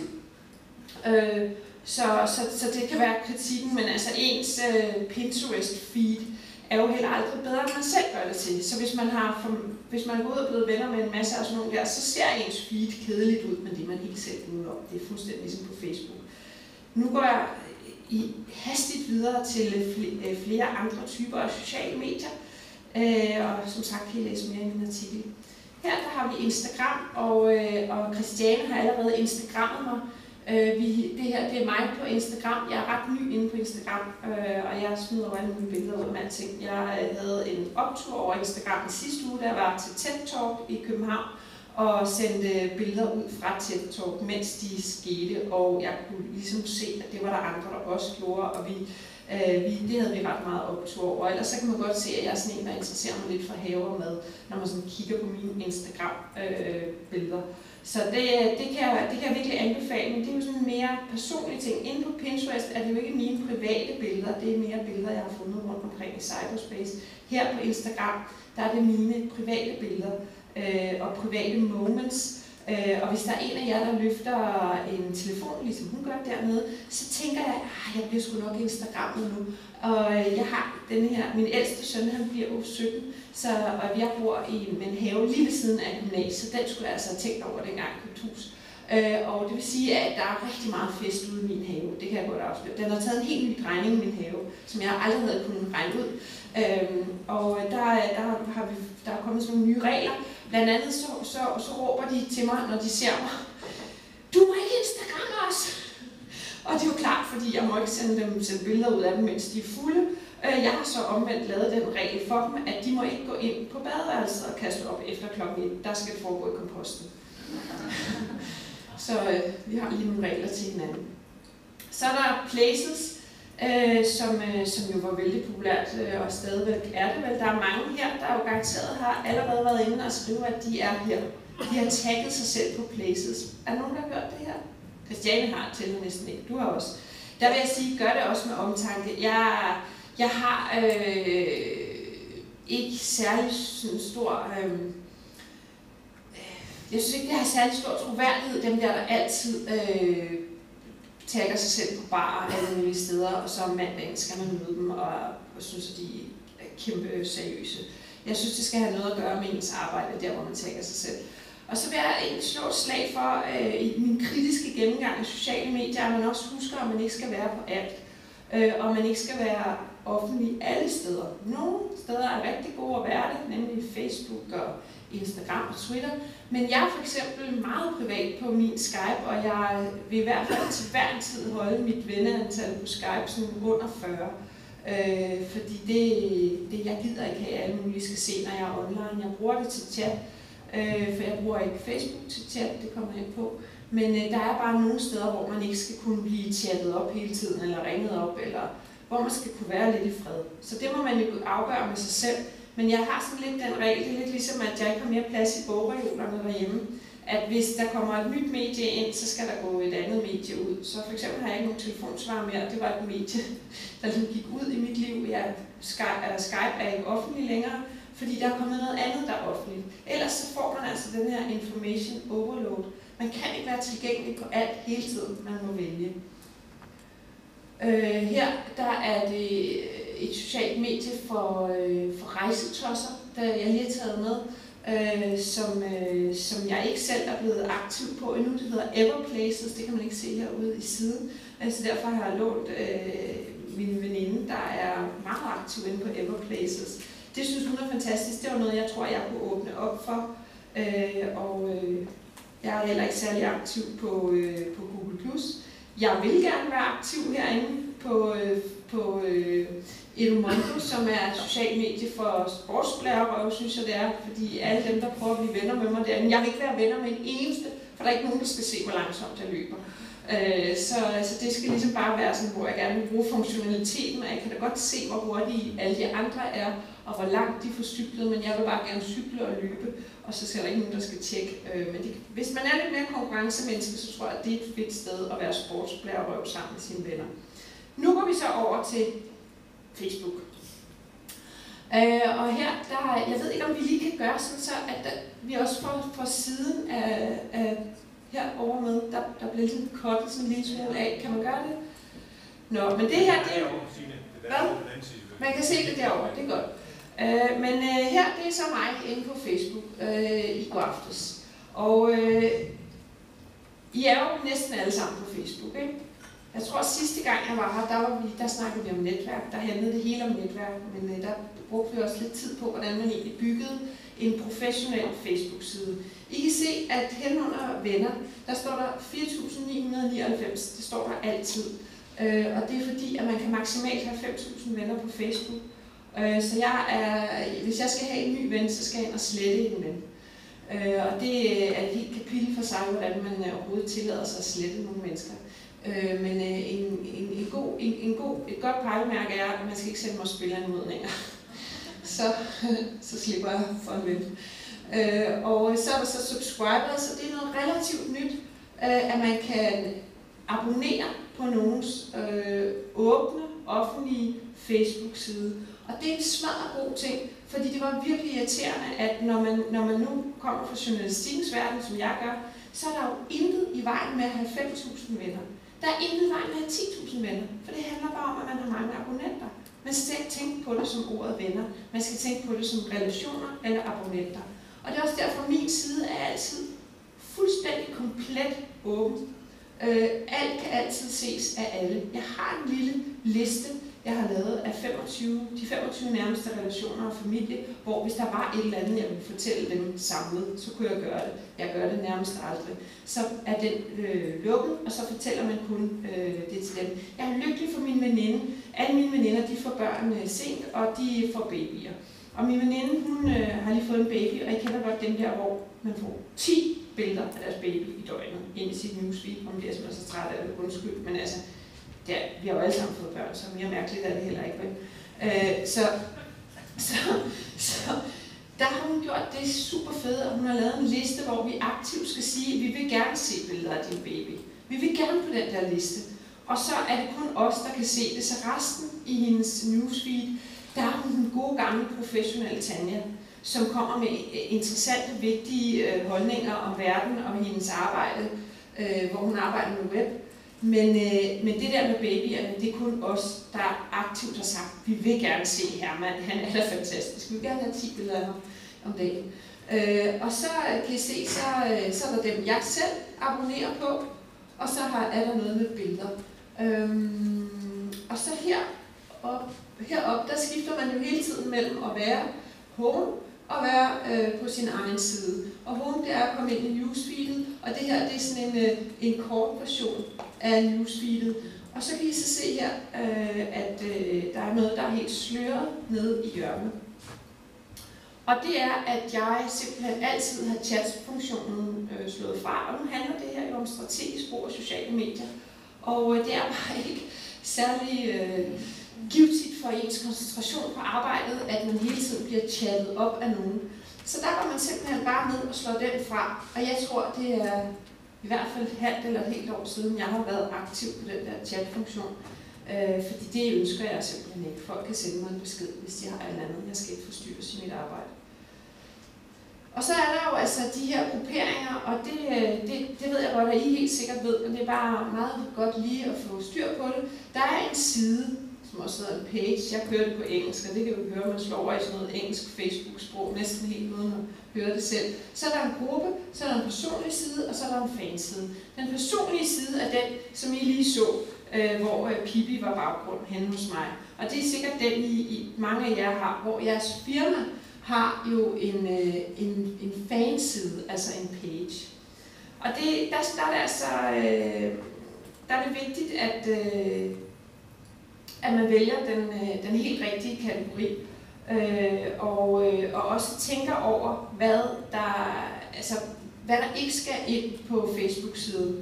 Øh, så, så, så det kan være kritikken, men altså ens øh, Pinterest-feed er jo heller aldrig bedre, end man selv gør det til. Så hvis man har for, hvis man går ud og blevet venner med en masse af sådan nogle der, så ser ens feed kedeligt ud, men det er man helt selv ude om. Det er fuldstændig ligesom på Facebook. Nu går jeg i hastigt videre til flere andre typer af sociale medier, og som sagt kan I læse mere i min artikel. Her der har vi Instagram, og, og Christiane har allerede Instagrammet mig. Øh, vi, det her det er mig på Instagram. Jeg er ret ny inde på Instagram, øh, og jeg smider over alle mine billeder ud med alting. Jeg havde en optur over Instagram i sidste uge, der var til TED Talk i København, og sendte billeder ud fra TED Talk, mens de skete, og jeg kunne ligesom se, at det var der andre, der også gjorde, og vi, øh, vi, det havde vi ret meget optur over. Ellers så kan man godt se, at jeg er sådan en, der interesserer mig lidt for haver og mad, når man sådan kigger på mine Instagram-billeder. Øh, Så det, det, kan jeg, det kan jeg virkelig anbefale, men det er jo sådan mere personlige ting. Inde på Pinterest er det jo ikke mine private billeder, det er mere billeder, jeg har fundet rundt omkring i cyberspace. Her på Instagram, der er det mine private billeder øh, og private moments. Øh, og hvis der er en af jer, der løfter en telefon, ligesom hun gør dernede, så tænker jeg, at jeg bliver sgu nok Instagrammet nu. Og jeg har den her, min ældste søn, han bliver jo sytten, så, og jeg bor i en have lige ved siden af gymnasiet, så den skulle jeg altså have tænkt over, dengang jeg købte hus. Øh, og det vil sige, at der er rigtig meget fest ude i min have, det kan jeg godt afsløre. Den har taget en helt ny drejning i min have, som jeg aldrig havde kunnet regne ud. Øh, og der, der, har vi, der er kommet sådan nogle nye regler. Blandt andet så, så, så råber de til mig, når de ser mig, du må ikke Instagram os! Og det er jo klart, fordi jeg må ikke sende dem sende billeder ud af dem, mens de er fulde. Jeg har så omvendt lavet den regel for dem, at de må ikke gå ind på badeværelset og kaste op efter klokken et. Der skal det foregå i komposten. Så øh, vi har lige nogle regler til hinanden. Så er der Places, øh, som, øh, som jo var vældig populært, øh, og stadigvæk er det vel. Der er mange her, der jo garanteret har allerede været inde og skrive, at de er her. De har tagget sig selv på Places. Er der nogen, der har gjort det her? Christiane har til næsten ikke. Du har også. Der vil jeg sige, gør det også med omtanke. Jeg, jeg har øh, ikke særlig sådan stor... Øh, jeg synes ikke, det har særlig stor troværdighed, dem der, der altid øh, tagger sig selv på barer alle mulige steder, og så om mandagen skal man møde dem, og, og synes, at de er kæmpe seriøse. Jeg synes, det skal have noget at gøre med ens arbejde, der hvor man tagger sig selv. Og så vil jeg egentlig slå et slag for, øh, i min kritiske gennemgang af sociale medier, at man også husker, at man ikke skal være på alt. Øh, og man ikke skal være offentlig alle steder. Nogle steder er rigtig gode at være det, nemlig Facebook og Instagram og Twitter. Men jeg er for eksempel meget privat på min Skype, og jeg vil i hvert fald til hver en tid holde mit venneantal på Skype sådan under fyrre. Øh, fordi det, det, jeg gider ikke have, at alle mulige skal se, når jeg er online. Jeg bruger det til chat. Øh, for jeg bruger ikke Facebook til chat, det kommer jeg ind på. Men øh, der er bare nogle steder, hvor man ikke skal kunne blive chattet op hele tiden, eller ringet op, eller hvor man skal kunne være lidt i fred. Så det må man jo afgøre med sig selv. Men jeg har sådan lidt den regel, det er lidt ligesom, at jeg ikke har mere plads i bogreolerne derhjemme. At hvis der kommer et nyt medie ind, så skal der gå et andet medie ud. Så for eksempel har jeg ikke nogen telefonsvar mere, det var et medie, der ligesom gik ud i mit liv. Jeg, Skype, eller Skype er ikke offentlig længere, fordi der er kommet noget andet, der er offentligt. Ellers så får man altså den her information overload. Man kan ikke være tilgængelig på alt hele tiden, man må vælge. Øh, her der er det et socialt medie for, øh, for rejsetosser, der jeg lige har taget med, øh, som, øh, som jeg ikke selv er blevet aktiv på endnu. Det hedder Everplaces, det kan man ikke se herude i siden. Altså derfor har jeg lånt øh, min veninde, der er meget aktiv inde på Everplaces. Det synes hun er fantastisk. Det var noget, jeg tror, jeg kunne åbne op for. Øh, og øh, jeg er heller ikke særlig aktiv på, øh, på Google plus. Jeg vil gerne være aktiv herinde på, øh, på øh, Edumondo, som er et socialt medie for sportsblærerøv, synes jeg det er. Fordi alle dem, der prøver at blive venner med mig derinde, jeg vil ikke være venner med en eneste, for der er ikke nogen, der skal se, hvor langsomt jeg løber. Øh, så altså, det skal ligesom bare være sådan, hvor jeg gerne vil bruge funktionaliteten, og jeg kan da godt se, hvor hurtige alle de andre er, og hvor langt de får cyklet, men jeg vil bare gerne cykle og løbe, og så skal der ikke nogen, der skal tjekke. Øh, men det, hvis man er lidt mere konkurrencemenneske, så tror jeg, at det er et fedt sted at være sportsblærerøv sammen med sine venner. Nu går vi så over til Facebook. Øh, og her, der, jeg ved ikke, om vi lige kan gøre sådan så, at der, vi også får, får siden af, af herovre med, der, der bliver lidt kottet sådan en lille smule af. Kan man gøre det? Nå, men det her, det er... Hvad? Man kan se det derovre, det er godt. Øh, men øh, her, det er så mig inde på Facebook øh, i går aftes. Og øh, I er jo næsten alle sammen på Facebook, ikke? Jeg tror, at sidste gang jeg var her, der, var vi, der snakkede vi om netværk. Der handlede det hele om netværk, men øh, der brugte vi også lidt tid på, hvordan man egentlig byggede en professionel Facebook-side. I kan se, at hen under venner, der står der fire tusind ni hundrede nioghalvfems. Det står der altid. Øh, og det er fordi, at man kan maksimalt have fem tusind venner på Facebook. Øh, så jeg er, hvis jeg skal have en ny ven, så skal jeg ind og slette en ven. Øh, og det er et helt kapitel for sig, hvordan man overhovedet tillader sig at slette nogle mennesker. Øh, men øh, en, en, en god, en, en god, et godt pejlemærke er, at man skal ikke sende mig spilleranmodninger. så, så slipper jeg for en ven. Øh, og så er der så subscribers, så det er noget relativt nyt, øh, at man kan abonnere på nogens øh, åbne, offentlige Facebook-side. Og det er en smadret god ting, fordi det var virkelig irriterende, at når man, når man nu kommer fra journalistikkens verden, som jeg gør, så er der jo intet i vejen med at have fem tusind venner. Der er intet i vejen med at have ti tusind venner, for det handler bare om, at man har mange abonnenter. Man skal ikke tænke på det som ordet venner, man skal tænke på det som relationer eller abonnenter. Og det er også derfor, at min side er altid fuldstændig komplet åben. Øh, alt kan altid ses af alle. Jeg har en lille liste, jeg har lavet af femogtyve, de femogtyve nærmeste relationer og familie, hvor hvis der var et eller andet, jeg ville fortælle dem samlet, så kunne jeg gøre det. Jeg gør det nærmest aldrig. Så er den øh, lukket, og så fortæller man kun øh, det til dem. Jeg er lykkelig for min veninde. Alle mine veninder, de får børn øh, sent, og de får babyer. Og min veninde, hun øh, har lige fået en baby, og jeg kender godt dem der, hvor man får ti billeder af deres baby i døgnet ind i sit newsfeed. Hun bliver simpelthen så træt af det, undskyld, men altså, ja, vi har jo alle sammen fået børn, så mere mærkeligt er det heller ikke, vel? Øh, så, så, så der har hun gjort det super fedt, og hun har lavet en liste, hvor vi aktivt skal sige, at vi vil gerne se billeder af din baby. Vi vil gerne på den der liste. Og så er det kun os, der kan se det. Så resten i hendes newsfeed, der er hun den gode gamle professionelle Tanja, som kommer med interessante, vigtige øh, holdninger om verden og hendes arbejde, øh, hvor hun arbejder med web. Men, øh, men det der med babyerne, det er kun os, der aktivt har sagt, vi vil gerne se Herman, han er da fantastisk. Vi vil gerne have ti billeder af ham om dagen. Øh, og så kan I se, så, så er der dem, jeg selv abonnerer på, og så har, er der noget med billeder. Øhm, og så her op, heroppe, der skifter man jo hele tiden mellem at være home og være øh, på sin egen side. Og home, det er at komme ind i newsfeedet, og det her, det er sådan en, en kort version af newsfeedet. Og så kan I så se her, øh, at øh, der er noget, der er helt sløret nede i hjørnet. Og det er, at jeg simpelthen altid har chat-funktionen øh, slået fra, og nu handler det her jo om strategisk brug af sociale medier. Og øh, det er bare ikke særlig øh, givtigt for ens koncentration på arbejdet, at man hele tiden bliver chattet op af nogen. Så der går man simpelthen bare ned og slår den fra, og jeg tror, det er i hvert fald et halvt eller et helt år siden, jeg har været aktiv på den der chat-funktion. Øh, fordi det ønsker jeg simpelthen ikke. Folk kan sende mig en besked, hvis de har et eller andet, jeg skal ikke forstyrres i mit arbejde. Og så er der jo altså de her grupperinger, og det, det, det ved jeg godt, at I helt sikkert ved, men det er bare meget godt lige at få styr på det. Der er en side, som også hedder en page. Jeg kører det på engelsk, og det kan jo høre, man slår over i sådan noget engelsk Facebook-sprog, næsten helt uden at høre det selv. Så er der en gruppe, så er der en personlig side, og så er der en fanside. Den personlige side er den, som I lige så, øh, hvor øh, Pippi var baggrund henne hos mig. Og det er sikkert den, I, I mange af jer har, hvor jeres firma har jo en, øh, en, en fanside, altså en page. Og det, der, der er det altså, øh, der er det vigtigt, at, øh, at man vælger den, øh, den helt rigtige kategori, øh, og, øh, og også tænker over, hvad der, altså, hvad der ikke skal ind på Facebook-siden.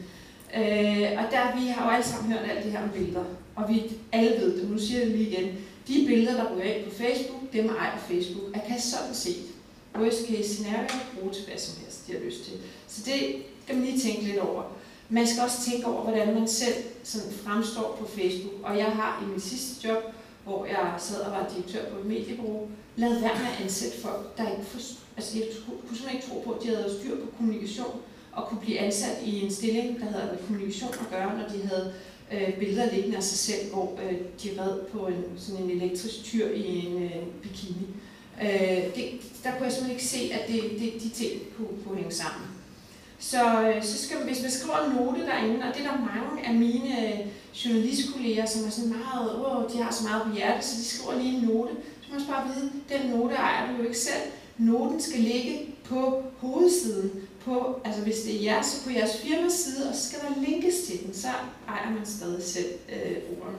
Øh, og der, vi har jo alle sammen hørt alt det her om billeder, og vi alle ved det, nu siger jeg det lige igen. De billeder, der ryger ind på Facebook, dem ejer Facebook. Jeg kan sådan set, worst case scenario, bruge til hvad som helst, de har lyst til. Så det skal man lige tænke lidt over. Man skal også tænke over, hvordan man selv sådan fremstår på Facebook. Og jeg har i mit sidste job, hvor jeg sad og var direktør på et mediebureau, lavet være med at ansætte folk, der ikke forstod. Altså jeg kunne simpelthen ikke tro på, at de havde styr på kommunikation og kunne blive ansat i en stilling, der havde med kommunikation at gøre, når de havde øh, billeder liggende af sig selv, hvor øh, de red på en, sådan en elektrisk tyr i en øh, bikini. Øh, det, der kunne jeg simpelthen ikke se, at det, det, de ting kunne, kunne hænge sammen. Så, så skal man, hvis man skriver en note derinde, og det er der mange af mine journalistkolleger, som er sådan meget, åh, de har så meget på hjertet, så de skriver lige en note. Så må man bare vide, den note ejer du jo ikke selv. Noten skal ligge på hovedsiden, på, altså hvis det er jeres, så på jeres firmas side, og så skal der linkes til den, så ejer man stadig selv øh, ordene.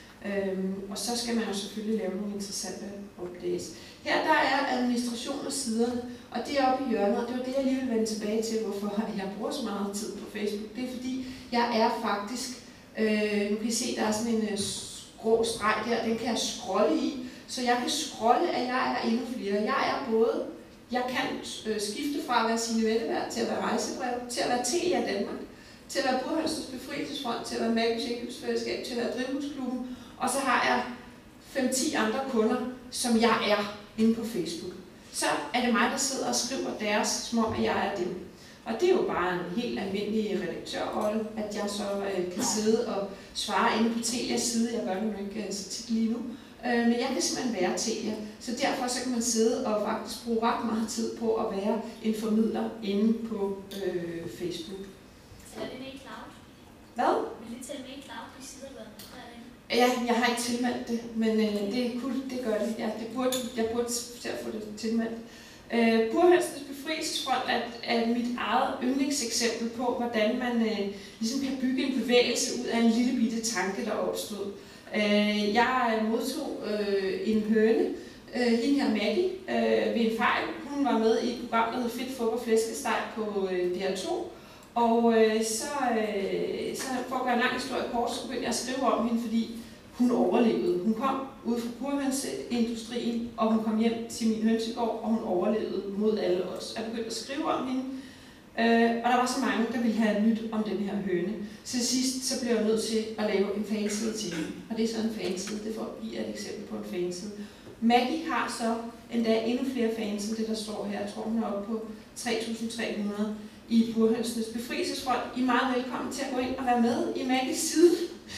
Øhm, og så skal man jo selvfølgelig lave nogle interessante updates. Her der er administration af siderne, og det er oppe i hjørnet, og det var det, jeg lige vil vende tilbage til, hvorfor jeg bruger så meget tid på Facebook. Det er fordi, jeg er faktisk, øh, nu kan I se, der er sådan en øh, grå streg der, den kan jeg scrolle i, så jeg kan scrolle, at jeg er endnu flere. Jeg er både, jeg kan øh, skifte fra at være Signe Velleberg til at være rejsebrev, til at være Telia Danmark, til at være Burhønsens Befrielsesfront, til at være Magisk Indkøbsfællesskab, til at være Drivhusklubben, og så har jeg fem til ti andre kunder, som jeg er inde på Facebook. Så er det mig, der sidder og skriver deres, som om at jeg er dem. Og det er jo bare en helt almindelig redaktørrolle, at jeg så øh, kan sidde og svare inde på Telias side. Jeg gør det jo ikke øh, så tit lige nu. Øh, men jeg kan simpelthen være Telia. Så derfor så kan man sidde og faktisk bruge ret meget tid på at være en formidler inde på øh, Facebook. Så er det med i cloud? Hvad? Vil det tælle med i cloud, de sider, hvad? Ja, jeg har ikke tilmeldt det, men øh, det, kunne, det gør det. Ja, det burde, jeg burde til at få det tilmeldt. Øh, Burhønsens Befrielsesfront er, er mit eget yndlingseksempel på, hvordan man øh, ligesom kan bygge en bevægelse ud af en lille bitte tanke, der opstod. Øh, jeg modtog øh, en høne, øh, hende her Maggie, øh, ved en fejl. Hun var med i et program, der hed Fedt Fup og Flæskesteg på øh, D R to. Og øh, så, øh, så for at gøre en lang historie kort, så begyndte jeg at skrive om hende, fordi hun overlevede. Hun kom ud fra burhønseindustrien, og hun kom hjem til min hønsegård, og hun overlevede mod alle os. Jeg begyndte at skrive om hende, øh, og der var så mange, der ville have nyt om den her høne. Så til sidst så blev jeg nødt til at lave en fanside til hende. Og det er sådan en fanside, det får at give et eksempel på en fanside. Maggie har så endda endnu flere fans end det, der står her. Jeg tror, hun er oppe på tre tusind tre hundrede. I Burhønsenes Befrielsesfront. I er meget velkommen til at gå ind og være med i Maggies side.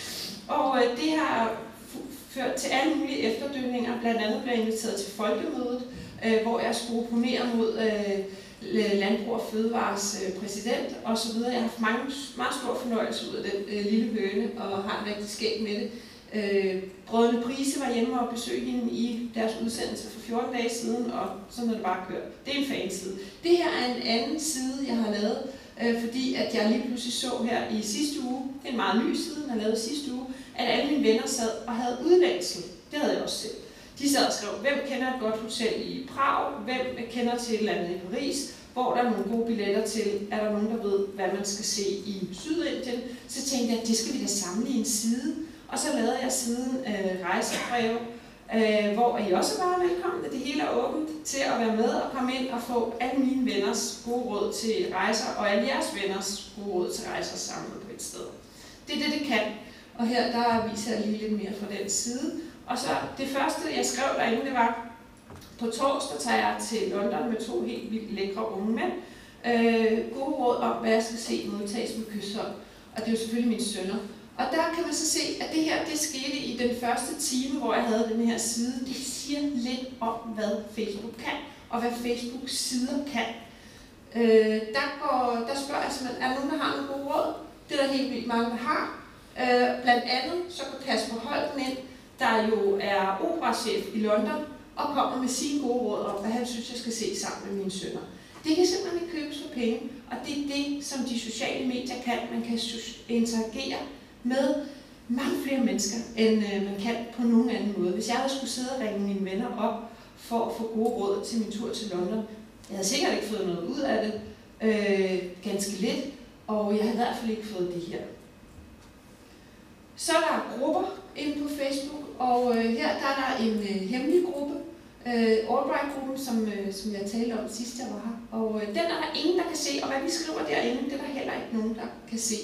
Og øh, det har ført til alle mulige efterdønninger. Blandt andet blev jeg inviteret til folkemødet, øh, hvor jeg skulle opponere mod øh, Landbrug og Fødevares øh, præsident osv. Jeg har haft mange, meget stor fornøjelse ud af den øh, lille høne, og har en rigtig skæg med det. Øh, Brødrene Prise var hjemme og besøgte hende i deres udsendelse for fjorten dage siden, og sådan er det bare kørt. Det er en fanside. Det her er en anden side, jeg har lavet, øh, fordi at jeg lige pludselig så her i sidste uge, det er en meget ny side, jeg lavede sidste uge, at alle mine venner sad og havde udvekslet. Det havde jeg også selv. De sad og skrev, hvem kender et godt hotel i Prag, hvem kender til et eller andet i Paris, hvor der er nogle gode billetter til, er der nogen, der ved, hvad man skal se i Sydindien. Så tænkte jeg, at det skal vi da samle i en side. Og så lavede jeg siden øh, rejsebreve, øh, hvor I også var velkomne. Det hele er åbent til at være med og komme ind og få alle mine venners gode råd til rejser, og alle jeres venners gode råd til rejser samlet på et sted. Det er det, det kan. Og her der viser jeg lige lidt mere fra den side. Og så det første, jeg skrev derinde, det var, på torsdag tager jeg til London med to helt vildt lækre unge mænd. Øh, gode råd om, hvad jeg skal se modtages med kysshånd. Og det er jo selvfølgelig mine sønner. Og der kan man så se, at det her, det skete i den første time, hvor jeg havde den her side. Det siger lidt om, hvad Facebook kan, og hvad Facebooks sider kan. Øh, der, går, der spørger jeg simpelthen, er der nogen, der har nogle gode råd? Det er der helt vildt mange, der har. Øh, blandt andet så går Kasper Holten ind, der jo er operachef i London, og kommer med sine gode råd om, hvad han synes, jeg skal se sammen med mine sønner. Det kan simpelthen ikke købes for penge, og det er det, som de sociale medier kan. Man kan interagere med mange flere mennesker, end man kan på nogen anden måde. Hvis jeg havde skulle sidde og ringe mine venner op for at få gode råd til min tur til London, jeg havde sikkert ikke fået noget ud af det, øh, ganske lidt, og jeg havde i hvert fald ikke fået det her. Så er der grupper inde på Facebook, og øh, her der er der en øh, hemmelig gruppe, øh, Albright-gruppen, som, øh, som jeg talte om sidst jeg var her. Og øh, den er der ingen, der kan se, og hvad vi skriver derinde, det er der heller ikke nogen, der kan se.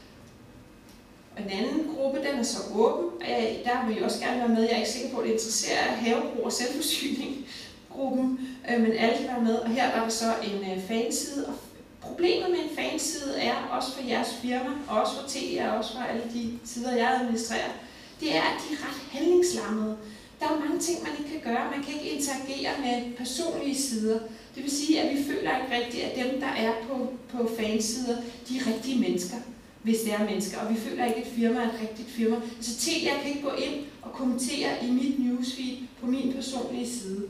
Og den anden gruppe, den er så åben. Øh, der vil jeg også gerne være med. Jeg er ikke sikker på, at det interesserer havebrug og selvforsyning-gruppen, øh, men alle kan være med. Og her der er der så en øh, fanside. Og problemet med en fanside er, også for jeres firma, og også for T E R, og også for alle de sider, jeg administrerer, det er, at de er ret handlingslammede. Der er mange ting, man ikke kan gøre. Man kan ikke interagere med personlige sider. Det vil sige, at vi føler ikke rigtigt, at dem, der er på, på fansider, de er rigtige mennesker, hvis det er mennesker. Og vi føler ikke, at et firma er et rigtigt firma. Så T E R kan ikke gå ind og kommentere i mit newsfeed på min personlige side.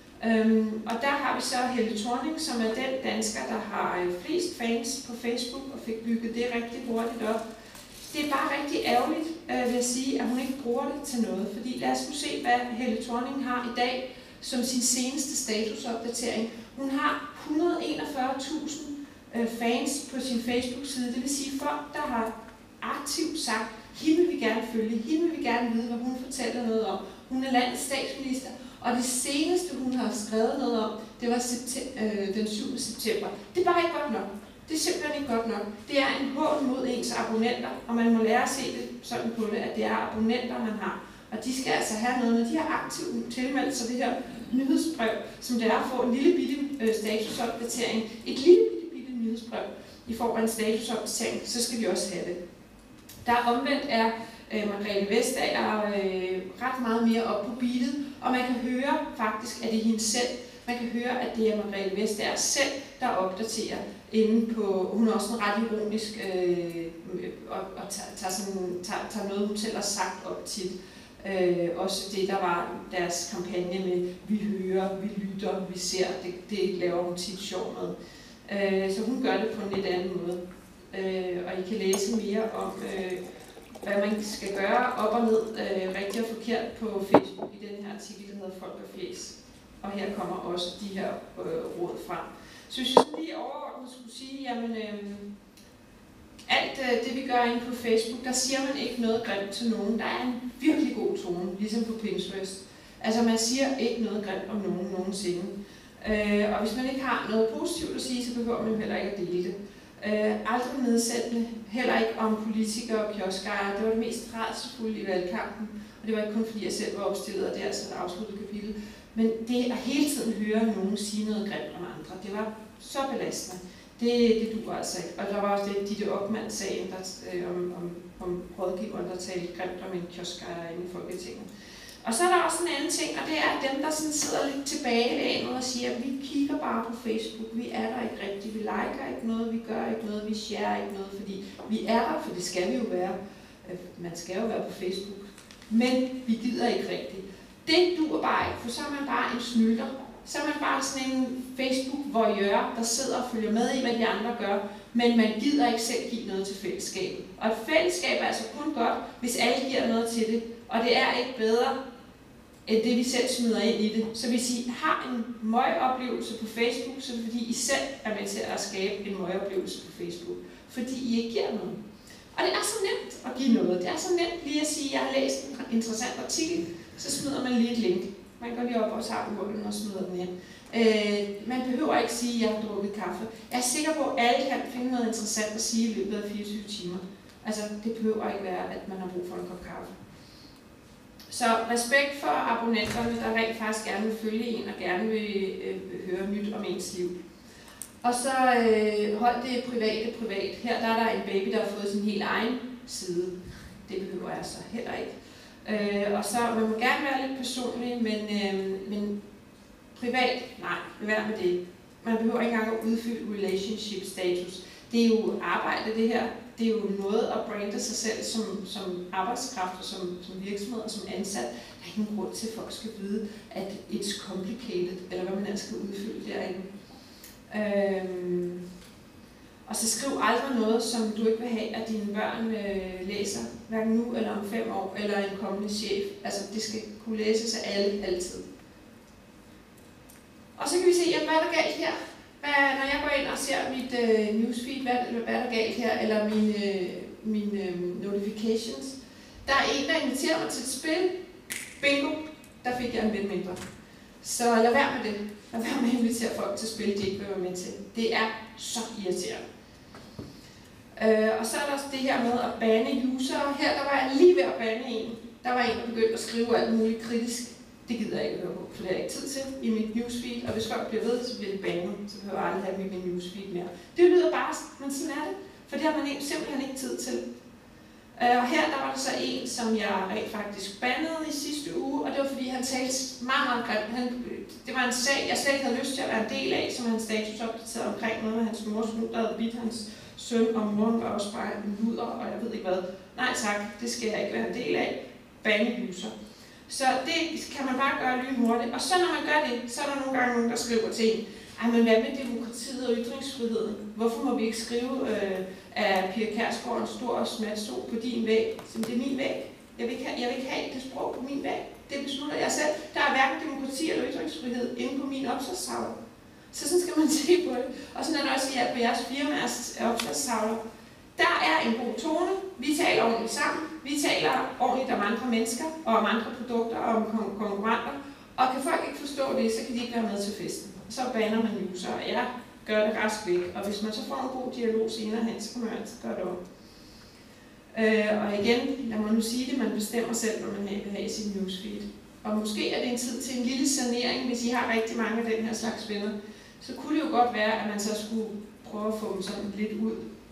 Øhm, og der har vi så Helle Thorning, som er den dansker, der har flest fans på Facebook og fik bygget det rigtig hurtigt op. Det er bare rigtig ærgerligt, øh, vil jeg sige, at hun ikke bruger det til noget. Fordi lad os nu se, hvad Helle Thorning har i dag som sin seneste statusopdatering. Hun har et hundrede og enogfyrre tusind øh, fans på sin Facebook-side. Det vil sige folk, der har aktivt sagt, hende vil vi gerne følge, hende vil vi gerne vide, hvad hun fortæller noget om. Hun er landets statsminister, og det seneste, hun har skrevet noget om, det var øh, den syvende september. Det er bare ikke godt nok. Det er simpelthen ikke godt nok. Det er en hån mod ens abonnenter, og man må lære at se det sådan på det, at det er abonnenter, man har. Og de skal altså have noget, når de har aktivt tilmeldt sig det her nyhedsbrev, som det er at få en lille bitte øh, statusopdatering. Et lille bitte, bitte nyhedsbrev i form af en statusopdatering, så skal vi også have det. Der omvendt er øh, Margrethe Vestager øh, ret meget mere op på beatet, og man kan høre faktisk, at det er hende selv. Man kan høre, at det er Margrethe Vestager selv, der opdaterer inde på. Hun er også en ret ironisk øh, og, og tager, tager, sådan, tager, tager noget, hun selv har sagt op tit. Øh, også det, der var deres kampagne med, vi hører, vi lytter, vi ser, det, det laver hun tit sjov med. Øh, så hun gør det på en lidt anden måde. Øh, og I kan læse mere om, øh, hvad man skal gøre op og ned, øh, rigtig og forkert på Facebook i den her artikel, der hedder Folk og Fjes. Og her kommer også de her øh, råd frem. Så hvis jeg lige overordnet skulle sige, jamen øh, alt øh, det vi gør inde på Facebook, der siger man ikke noget grimt til nogen. Der er en virkelig god tone, ligesom på Pinterest. Altså man siger ikke noget grimt om nogen nogensinde. Øh, og hvis man ikke har noget positivt at sige, så behøver man heller ikke at dele det. Øh, aldrig nedsættende, heller ikke om politikere og kioskejere. Det var det mest rædselsfulde i valgkampen. Og det var ikke kun fordi jeg selv var opstillet, og det er altså et afsluttet kapitel. Men det at hele tiden høre nogen sige noget grimt om andre, det var så belastende. Det, det duer altså ikke. Og der var også det, Ditte Okman-sagen der, øh, om, om, om rådgiveren, der talte grimt om en kioskejer inde i Folketinget. Og så er der også en anden ting, og det er dem, der sådan sidder lidt tilbagelænet og siger, at vi kigger bare på Facebook, vi er der ikke rigtigt, vi liker ikke noget, vi gør ikke noget, vi share ikke noget, fordi vi er der, for det skal vi jo være. Man skal jo være på Facebook, men vi gider ikke rigtigt. Det duer bare ikke, for så er man bare en snylter. Så er man bare sådan en Facebook-voyeur, der sidder og følger med i, hvad de andre gør, men man gider ikke selv give noget til fællesskabet. Og et fællesskab er altså kun godt, hvis alle giver noget til det, og det er ikke bedre, end det vi selv smider ind i det. Så hvis I har en møgoplevelse på Facebook, så er det fordi I selv er med til at skabe en møgoplevelse på Facebook, fordi I ikke giver noget. Og det er så nemt at give noget. Det er så nemt lige at sige, at jeg har læst en interessant artikel, så smider man lige et link. Man går lige op og tager urlen og smider den ind. Øh, man behøver ikke sige, at jeg har drukket kaffe. Jeg er sikker på, at alle kan finde noget interessant at sige i løbet af fireogtyve timer. Altså, det behøver ikke være, at man har brug for en kop kaffe. Så respekt for abonnenterne, der rent faktisk gerne vil følge en og gerne vil øh, høre nyt om ens liv. Og så øh, hold det private privat. Her der er der en baby, der har fået sin helt egen side. Det behøver jeg så heller ikke. Øh, og så man må gerne være lidt personlig, men, øh, men privat, nej, vær med det. Man behøver ikke engang at udfylde relationship status. Det er jo arbejde, det her. Det er jo en måde at brande sig selv som, som arbejdskraft og som, som virksomhed og som ansat. Der er ikke nogen grund til, at folk skal vide, at it's complicated, eller hvad man ellers skal udfylde derinde. Øhm, og så skriv aldrig noget, som du ikke vil have, at dine børn øh, læser, hverken nu eller om fem år, eller en kommende chef. Altså, det skal kunne læses af alle, altid. Og så kan vi se, jamen, hvad er der galt her? Hvad, når jeg går ind og ser mit øh, newsfeed, hvad, hvad er der galt her, eller mine, øh, mine øh, notifications. Der er en, der inviterer mig til et spil. Bingo! Der fik jeg en ven mindre. Så lad være med det. Lad være med at invitere folk til spil, de ikke vil være med til. Det er så irriterende. Øh, og så er der også det her med at banne user. Her der var jeg lige ved at banne en. Der var en, der begyndte at skrive alt muligt kritisk. Det gider jeg ikke høre på, for det har jeg ikke tid til i mit newsfeed. Og hvis folk bliver ved, så bliver det banet, så behøver jeg aldrig have dem i min newsfeed mere. Det lyder bare, men sådan er det. For det har man simpelthen ikke tid til. Og her der var der så en, som jeg rent faktisk bandede i sidste uge, og det var fordi han talte meget, meget grimt. Han, det var en sag, jeg slet ikke havde lyst til at være en del af, som han status opdateret omkring noget med hans mors hund, der havde bidt hans søn, og moren var også bare en luder, og jeg ved ikke hvad. Nej tak, det skal jeg ikke være en del af. Bande user. Så det kan man bare gøre lynhurtigt. Og så når man gør det, så er der nogle gange nogen, der skriver til en, ej, men hvad med demokratiet og ytringsfriheden? Hvorfor må vi ikke skrive, øh, at Pia Kjærsgaard en stor og smat sol på din væg? Så det er min væg. Jeg vil, ikke have, jeg vil ikke have det sprog på min væg. Det beslutter jeg selv. Der er hverken demokrati eller ytringsfrihed inde på min opslagstavle. Så sådan skal man se på det. Og sådan er det også på jeres firmaers opslagstavler. Der er en god tone. Vi taler ordentligt sammen. Vi taler ordentligt om andre mennesker, og om andre produkter, og om kon- konkurrenter. Og kan folk ikke forstå det, så kan de ikke være med til festen. Så baner man user, og jeg gør det rask væk. Og hvis man så får en god dialog senere hen, så kan man altid gøre det om. Øh, og igen, lad mig nu sige det, man bestemmer selv, hvad man vil have i sin newsfeed. Og måske er det en tid til en lille sanering, hvis I har rigtig mange af den her slags venner. Så kunne det jo godt være, at man så skulle prøve at få dem sådan lidt ud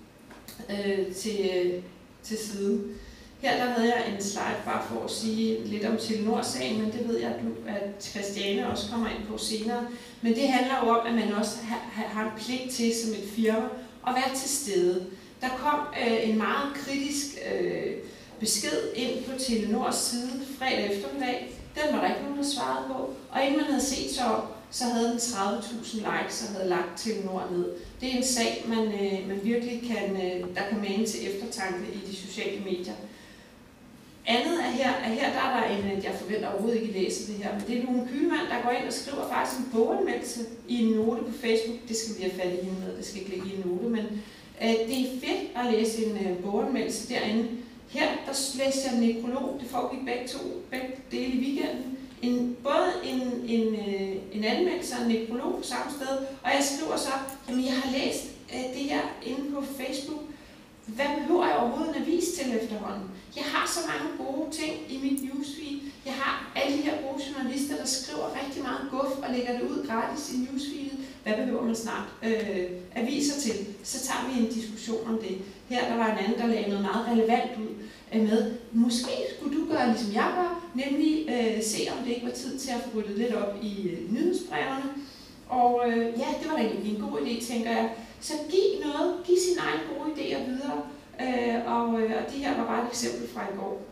øh, til, øh, til siden. Her der havde jeg en slide bare for at sige lidt om Telenor-sagen, men det ved jeg, at Christiane også kommer ind på senere. Men det handler jo om, at man også har en pligt til som et firma at være til stede. Der kom øh, en meget kritisk øh, besked ind på Telenors side fredag eftermiddag. Den var der ikke nogen, der svarede på. Og inden man havde set sig om, så havde den tredive tusind likes og havde lagt Telenor ned. Det er en sag, man, øh, man virkelig kan, øh, der kan mane til eftertanke i de sociale medier. Andet er her, er her der er der en, jeg forventer overhovedet ikke, at I læser det her, men det er Lone Kühlmann, der går ind og skriver faktisk en boganmeldelse i en note på Facebook. Det skal vi have fat i hende med, det skal ikke ligge i en note, men øh, det er fedt at læse en øh, boganmeldelse derinde. Her der læste jeg en nekrolog, det foregik begge to, begge dele i weekenden. En, både en, en, øh, en anmeldelse og en nekrolog på samme sted, og jeg skriver så, at jeg har læst øh, det her inde på Facebook. Hvad behøver jeg overhovedet en avis til efterhånden? Jeg har så mange gode ting i mit newsfeed. Jeg har alle de her gode journalister, der skriver rigtig meget guf og lægger det ud gratis i newsfeedet. Hvad behøver man snart øh, aviser til? Så tager vi en diskussion om det. Her der var en anden, der lagde noget meget relevant ud øh, med. Måske skulle du gøre, ligesom jeg gør, nemlig øh, se, om det ikke var tid til at få ryddet lidt op i øh, nyhedsbrevene. Og øh, ja, det var da egentlig en god idé, tænker jeg. Så giv noget, giv sine egne gode idéer videre. Øh, og, øh, og de her var bare et eksempel fra i går.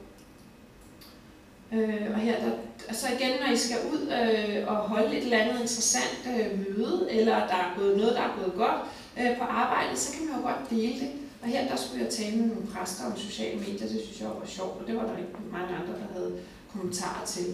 Øh, og her der, og så igen, når I skal ud øh, og holde et eller andet interessant øh, møde, eller der er gået noget, der er gået godt øh, på arbejdet, så kan man jo godt dele det. Og her der skulle jeg tale med nogle præster om sociale medier, det synes jeg var sjovt, og det var der ikke mange andre, der havde kommentarer til.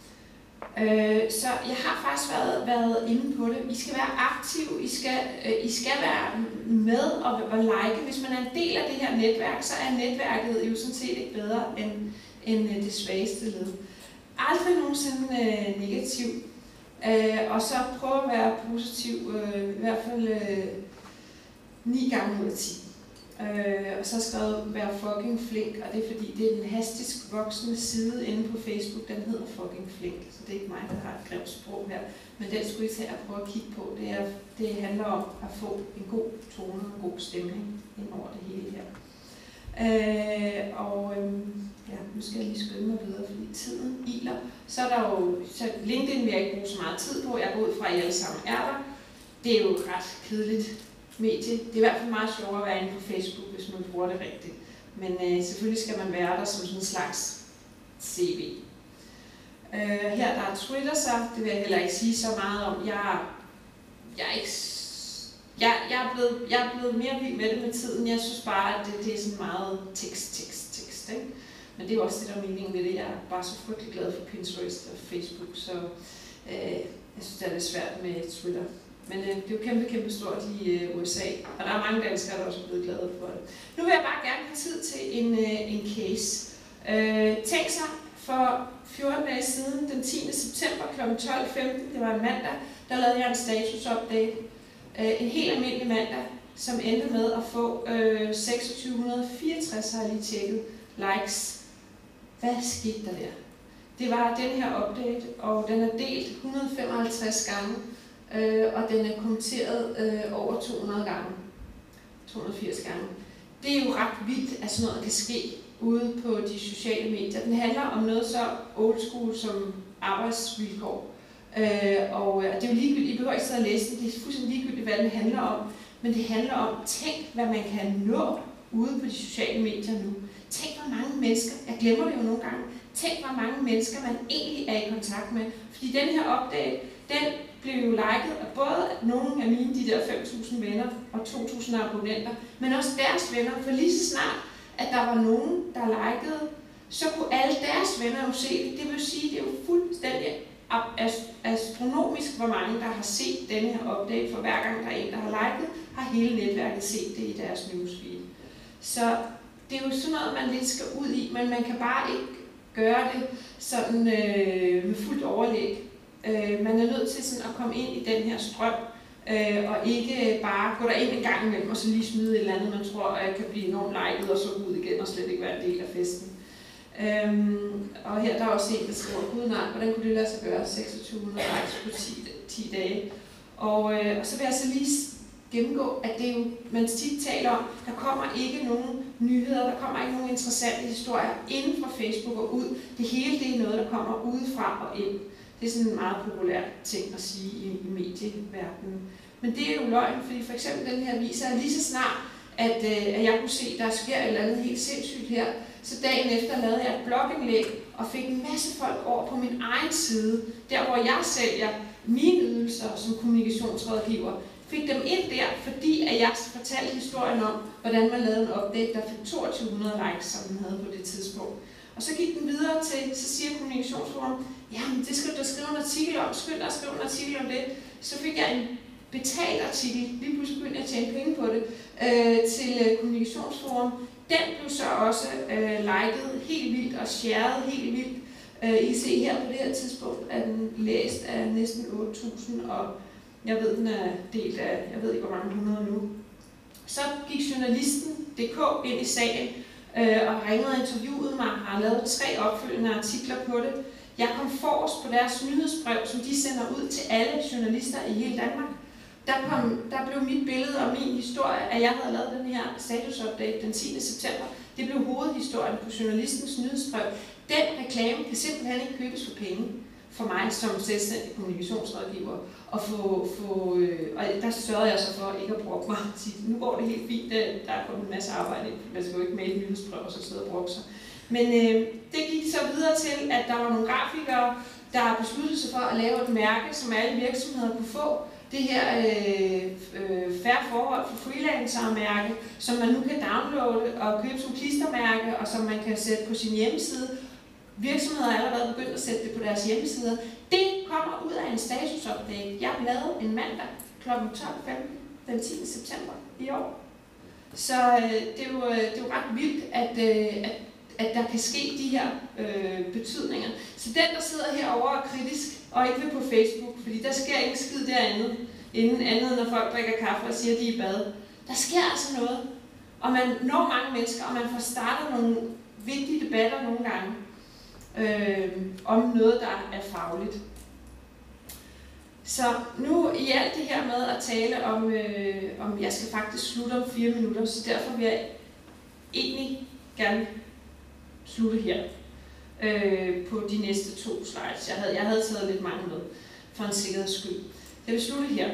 Øh, så jeg har faktisk været, været inde på det. I skal være aktive, I skal, øh, I skal være med og, og like. Hvis man er en del af det her netværk, så er netværket jo sådan set ikke bedre end, end det svageste led. Aldrig nogensinde øh, negativ. Øh, og så prøv at være positiv, øh, i hvert fald øh, ni gange ud af ti. Øh, og så har jeg skrevet, vær fucking flink, og det er fordi, det er den hastigst voksende side inde på Facebook, den hedder fucking flink, så det er ikke mig, der har et grimt sprog her, men den skulle I tage og prøve at kigge på. Det, er, det handler om at få en god tone og en god stemning ind over det hele her. Øh, og øhm, ja, nu skal jeg lige skynde mig videre, fordi tiden iler. Så er der jo, så LinkedIn vil jeg ikke bruge så meget tid på. Jeg går ud fra, at I alle sammen er der. Det er jo et ret kedeligt medie. Det er i hvert fald meget sjovere at være inde på Facebook, hvis man bruger det rigtigt. Men øh, selvfølgelig skal man være der som sådan en slags C V. Øh, her der er Twitter, så det vil jeg heller ikke sige så meget om. Jeg, jeg, er, ikke, jeg, jeg, er, blevet, jeg er blevet mere vild med det med tiden. Jeg synes bare, at det, det er sådan meget tekst, tekst, tekst. Ikke? Men det er jo også det, der er meningen med det. Jeg er bare så frygtelig glad for Pinterest og Facebook, så øh, jeg synes, det er lidt svært med Twitter. Men øh, det er jo kæmpe, kæmpe stort i øh, U S A, og der er mange danskere, der også er blevet glade for det. Nu vil jeg bare gerne have tid til en, øh, en case. Øh, tænk sig, for fjorten dage siden, den tiende september kl. tolv femten, det var en mandag, der lavede jeg en status-update. Øh, en helt almindelig mandag, som endte med at få øh, to tusind seks hundrede og fireogtres, har jeg lige tjekket, likes. Hvad skete der der? Det var den her update, og den er delt et hundrede og femoghalvtreds gange. Øh, og den er kommenteret øh, over to hundrede gange, to hundrede og firs gange. Det er jo ret vildt, at sådan noget kan ske ude på de sociale medier. Den handler om noget så old school som arbejdsvilkår. Øh, og det er jo ligegyldigt, I behøver ikke sidde og læse den, det er fuldstændig ligegyldigt, hvad den handler om. Men det handler om, tænk hvad man kan nå ude på de sociale medier nu. Tænk hvor mange mennesker, jeg glemmer det jo nogle gange, tænk hvor mange mennesker man egentlig er i kontakt med. Fordi den her update, den blev jo liket af både nogle af mine, de der fem tusind venner og to tusind abonnenter, men også deres venner, for lige så snart, at der var nogen, der likede, så kunne alle deres venner jo se det. Det vil sige, det er jo fuldstændig astronomisk, hvor mange, der har set denne her update, for hver gang der er en, der har liket, har hele netværket set det i deres newsfeed. Så det er jo sådan noget, man lidt skal ud i, men man kan bare ikke gøre det sådan øh, med fuldt overlæg. Øh, man er nødt til sådan at komme ind i den her strøm, øh, og ikke bare gå derind en gang imellem, og så lige smide et eller andet, man tror at kan blive enormt liket, og så ud igen og slet ikke være en del af festen. Øhm, og her der er også en, der skriver, gudnart, hvordan kunne det lade sig gøre? seksogtyve hundrede likes på ti dage. Og, øh, og så vil jeg så lige gennemgå, at det er jo, man tit taler om, der kommer ikke nogen nyheder, der kommer ikke nogen interessante historier inden fra Facebook og ud. Det hele det er noget, der kommer udefra og ind. Det er sådan en meget populær ting at sige i, i medieverdenen. Men det er jo løgn, fordi for eksempel den her viser, at lige så snart, at, øh, at jeg kunne se, at der sker et eller andet helt sindssygt her, så dagen efter lavede jeg et blogindlæg og fik en masse folk over på min egen side, der hvor jeg sælger mine ydelser som kommunikationsrådgiver, fik dem ind der, fordi at jeg fortalte historien om, hvordan man lavede en update, der fik toogtyve hundrede likes, som den havde på det tidspunkt. Og så gik den videre til, så siger Kommunikationsforum, jamen det skal du da skrive en artikel om, skynd dig at skrive en artikel om det. Så fik jeg en betalt artikel, lige pludselig begyndte jeg at tjene penge på det, øh, til øh, Kommunikationsforum. Den blev så også øh, liket helt vildt og shared helt vildt. Øh, I kan se her på det her tidspunkt, at den læst af næsten otte tusind, og jeg ved, den er delt af, jeg ved ikke hvor mange hundrede nu. Så gik journalisten punktum d k ind i sagen, øh, og ringede og interviewede mig, har lavet tre opfølgende artikler på det. Jeg kom forrest på deres nyhedsbrev, som de sender ud til alle journalister i hele Danmark. Der, kom, der blev mit billede og min historie, at jeg havde lavet den her status-update den tiende september. Det blev hovedhistorien på journalistens nyhedsbrev. Den reklame kan simpelthen ikke købes for penge for mig som selvstændig kommunikationsrådgiver. Og, få, få, øh, og der sørgede jeg så for ikke at brokke mig. Nu går det helt fint, der er kommet en masse arbejde ind. Man skal jo ikke med et nyhedsbrev og så sidde og brokke sig. Men øh, det gik så videre til, at der var nogle grafikere, der besluttede sig for at lave et mærke, som alle virksomheder kunne få. Det her øh, øh, fair forhold for freelancer-mærke, som man nu kan downloade og købe som klistermærke, og som man kan sætte på sin hjemmeside. Virksomheder har allerede begyndt at sætte det på deres hjemmesider. Det kommer ud af en status-update. Jeg lavede en mandag kl. tolv femten den tiende september i år. Så øh, det, er jo, det er jo ret vildt, at, øh, at, at der kan ske de her øh, betydninger. Så den, der sidder herovre er kritisk og ikke vil på Facebook, fordi der sker ikke skid derinde, inden andet, når folk drikker kaffe og siger, at de er i bad. Der sker altså noget, og man når mange mennesker, og man får startet nogle vigtige debatter nogle gange øh, om noget, der er fagligt. Så nu i alt det her med at tale om, øh, om jeg skal faktisk slutte om fire minutter, så derfor vil jeg egentlig gerne slutte her øh, på de næste to slides. Jeg havde, jeg havde taget lidt mange med for en sikkerheds skyld. Jeg vil slutte her.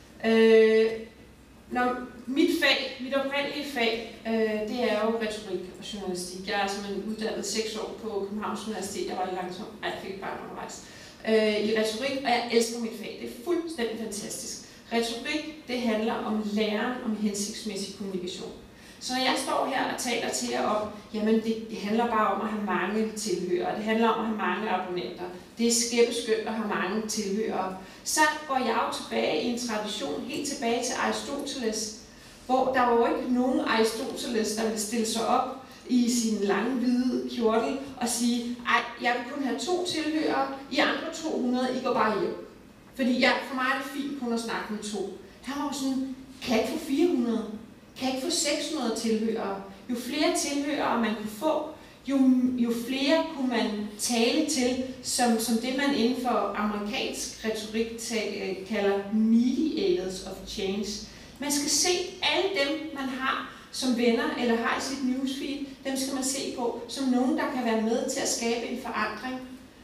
Øh, når mit fag, mit oprindelige fag, øh, det er jo retorik og journalistik. Jeg er simpelthen uddannet seks år på Københavns Universitet. Jeg var i langsom. Ej, jeg fik bare undervejs. Øh, I retorik, og jeg elsker mit fag. Det er fuldstændig fantastisk. Retorik, det handler om læren om hensigtsmæssig kommunikation. Så når jeg står her og taler til jer om, jamen det, det handler bare om at have mange tilhørere, det handler om at have mange abonnenter, det er skæppeskønt at have mange tilhørere, så går jeg jo tilbage i en tradition, helt tilbage til Aristoteles, hvor der var jo ikke nogen Aristoteles, der ville stille sig op i sin lange hvide kjortel og sige, ej, jeg vil kun have to tilhørere, I andre to hundrede, I går bare hjem. Fordi jeg, for mig er det fint kun at snakke med to. Han var jo sådan, kan jeg ikke få fire hundrede? Kan jeg ikke få seks hundrede tilhørere? Jo flere tilhørere man kunne få, jo, jo flere kunne man tale til, som, som det man inden for amerikansk retorik kalder mediators of change. Man skal se alle dem, man har som venner eller har i sit newsfeed, dem skal man se på som nogen, der kan være med til at skabe en forandring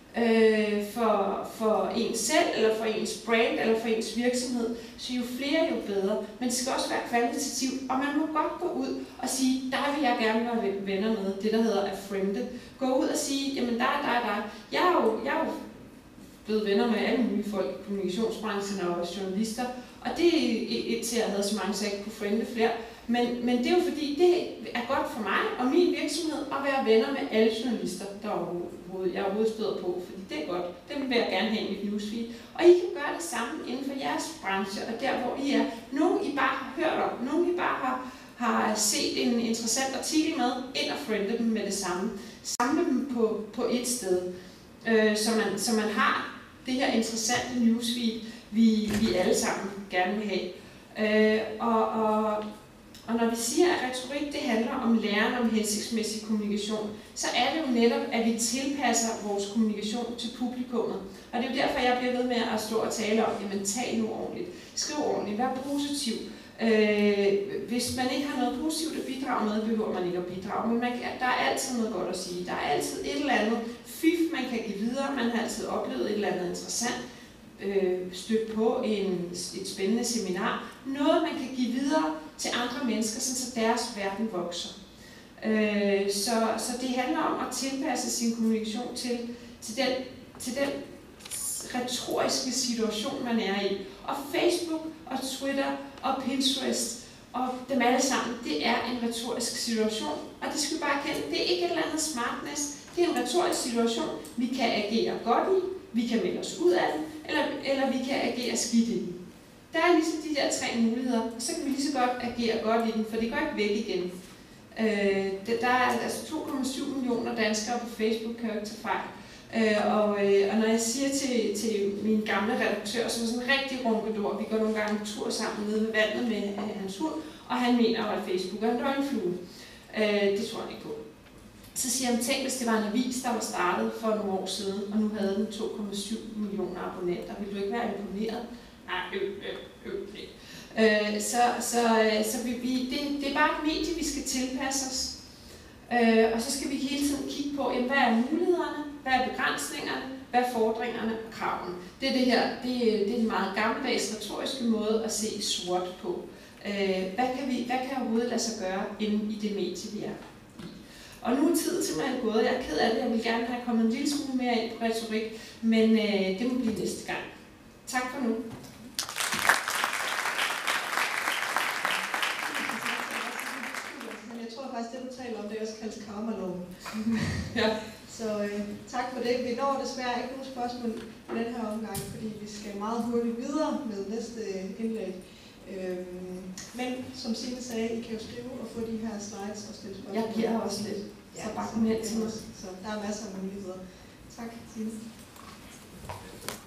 øh, for, for ens selv, eller for ens brand, eller for ens virksomhed. Så jo flere, jo bedre. Men det skal også være kvalitativt, og man må godt gå ud og sige, der vil jeg gerne være venner med, det der hedder at friende. Gå ud og sige, jamen der er der, der. Jeg er jo, jeg er jo blevet venner med alle mulige folk i kommunikationsbranchen og journalister, og det er et til, at jeg havde så mange, så jeg ikke kunne friende flere. Men, men det er jo fordi, det er godt for mig og min virksomhed at være venner med alle journalister, der overhovedet, jeg overhovedet støder på, fordi det er godt. Dem vil jeg gerne have i mit newsfeed. Og I kan gøre det samme inden for jeres branche, og der hvor I er. Nogle I bare har hørt om, nogle I bare har, har set en interessant artikel med, ind og friende dem med det samme. Samle dem på, på et sted, øh, så, man, så man har det her interessante newsfeed, vi, vi alle sammen gerne vil have. Øh, og, og Og når vi siger, at retorik det handler om læren om hensigtsmæssig kommunikation, så er det jo netop, at vi tilpasser vores kommunikation til publikummet. Og det er jo derfor, jeg bliver ved med at stå og tale om, jamen tal nu ordentligt, skriv ordentligt, vær positiv. Øh, hvis man ikke har noget positivt at bidrage med, behøver man ikke at bidrage, men man kan, der er altid noget godt at sige. Der er altid et eller andet fif, man kan give videre, man har altid oplevet et eller andet interessant, øh, stødt på en, et spændende seminar, noget man kan give videre til andre mennesker, så deres verden vokser. Øh, så, så det handler om at tilpasse sin kommunikation til, til, den, til den retoriske situation, man er i. Og Facebook og Twitter og Pinterest og dem alle sammen, det er en retorisk situation. Og det skal vi bare kende. Det er ikke et eller andet smartness. Det er en retorisk situation, vi kan agere godt i, vi kan melde os ud af den, eller, eller vi kan agere skidt i den. Der er ligesom de der tre muligheder, og så kan vi lige så godt agere godt i den, for det går ikke væk igen. Øh, der er altså to komma syv millioner danskere på Facebook, kan jeg ikke tage fejl. Øh, og, øh, og når jeg siger til, til min gamle redaktør, som er sådan en rigtig runkedor, vi går nogle gange en tur sammen nede ved vandet med øh, hans hund, og han mener jo, at Facebook er en døgnflue. Øh, det tror han ikke på. Så siger han, tænk hvis det var en avis, der var startet for nogle år siden, og nu havde den to komma syv millioner abonnenter. Ville du ikke være imponeret? Nej, øv, øv, øv, øh, så så, så vi, vi, det, det er bare et medie, vi skal tilpasse os. Øh, og så skal vi hele tiden kigge på, jamen, hvad er mulighederne, hvad er begrænsningerne, hvad er fordringerne og kravene. Det er det her, det, det er en meget gammeldags retoriske måde at se sort på. Øh, hvad, kan vi, hvad kan overhovedet lade sig gøre inden i det medie, vi er i? Og nu er tid simpelthen gået. Jeg er ked af det, jeg vil gerne have kommet en lille smule mere ind på retorik, men øh, det må blive næste gang. Tak for nu. Jeg tror faktisk, det du taler om, det er også kaldt karma-loven. Ja. Så øh, tak for det. Vi når desværre ikke nogen spørgsmål i den her omgang, fordi vi skal meget hurtigt videre med næste indlæg. Øhm, men som Signe sagde, I kan jo skrive og få de her slides og stille spørgsmål. Jeg bliver også lidt, så bare kom hen til mig. Så der er masser af muligheder. Tak, Signe.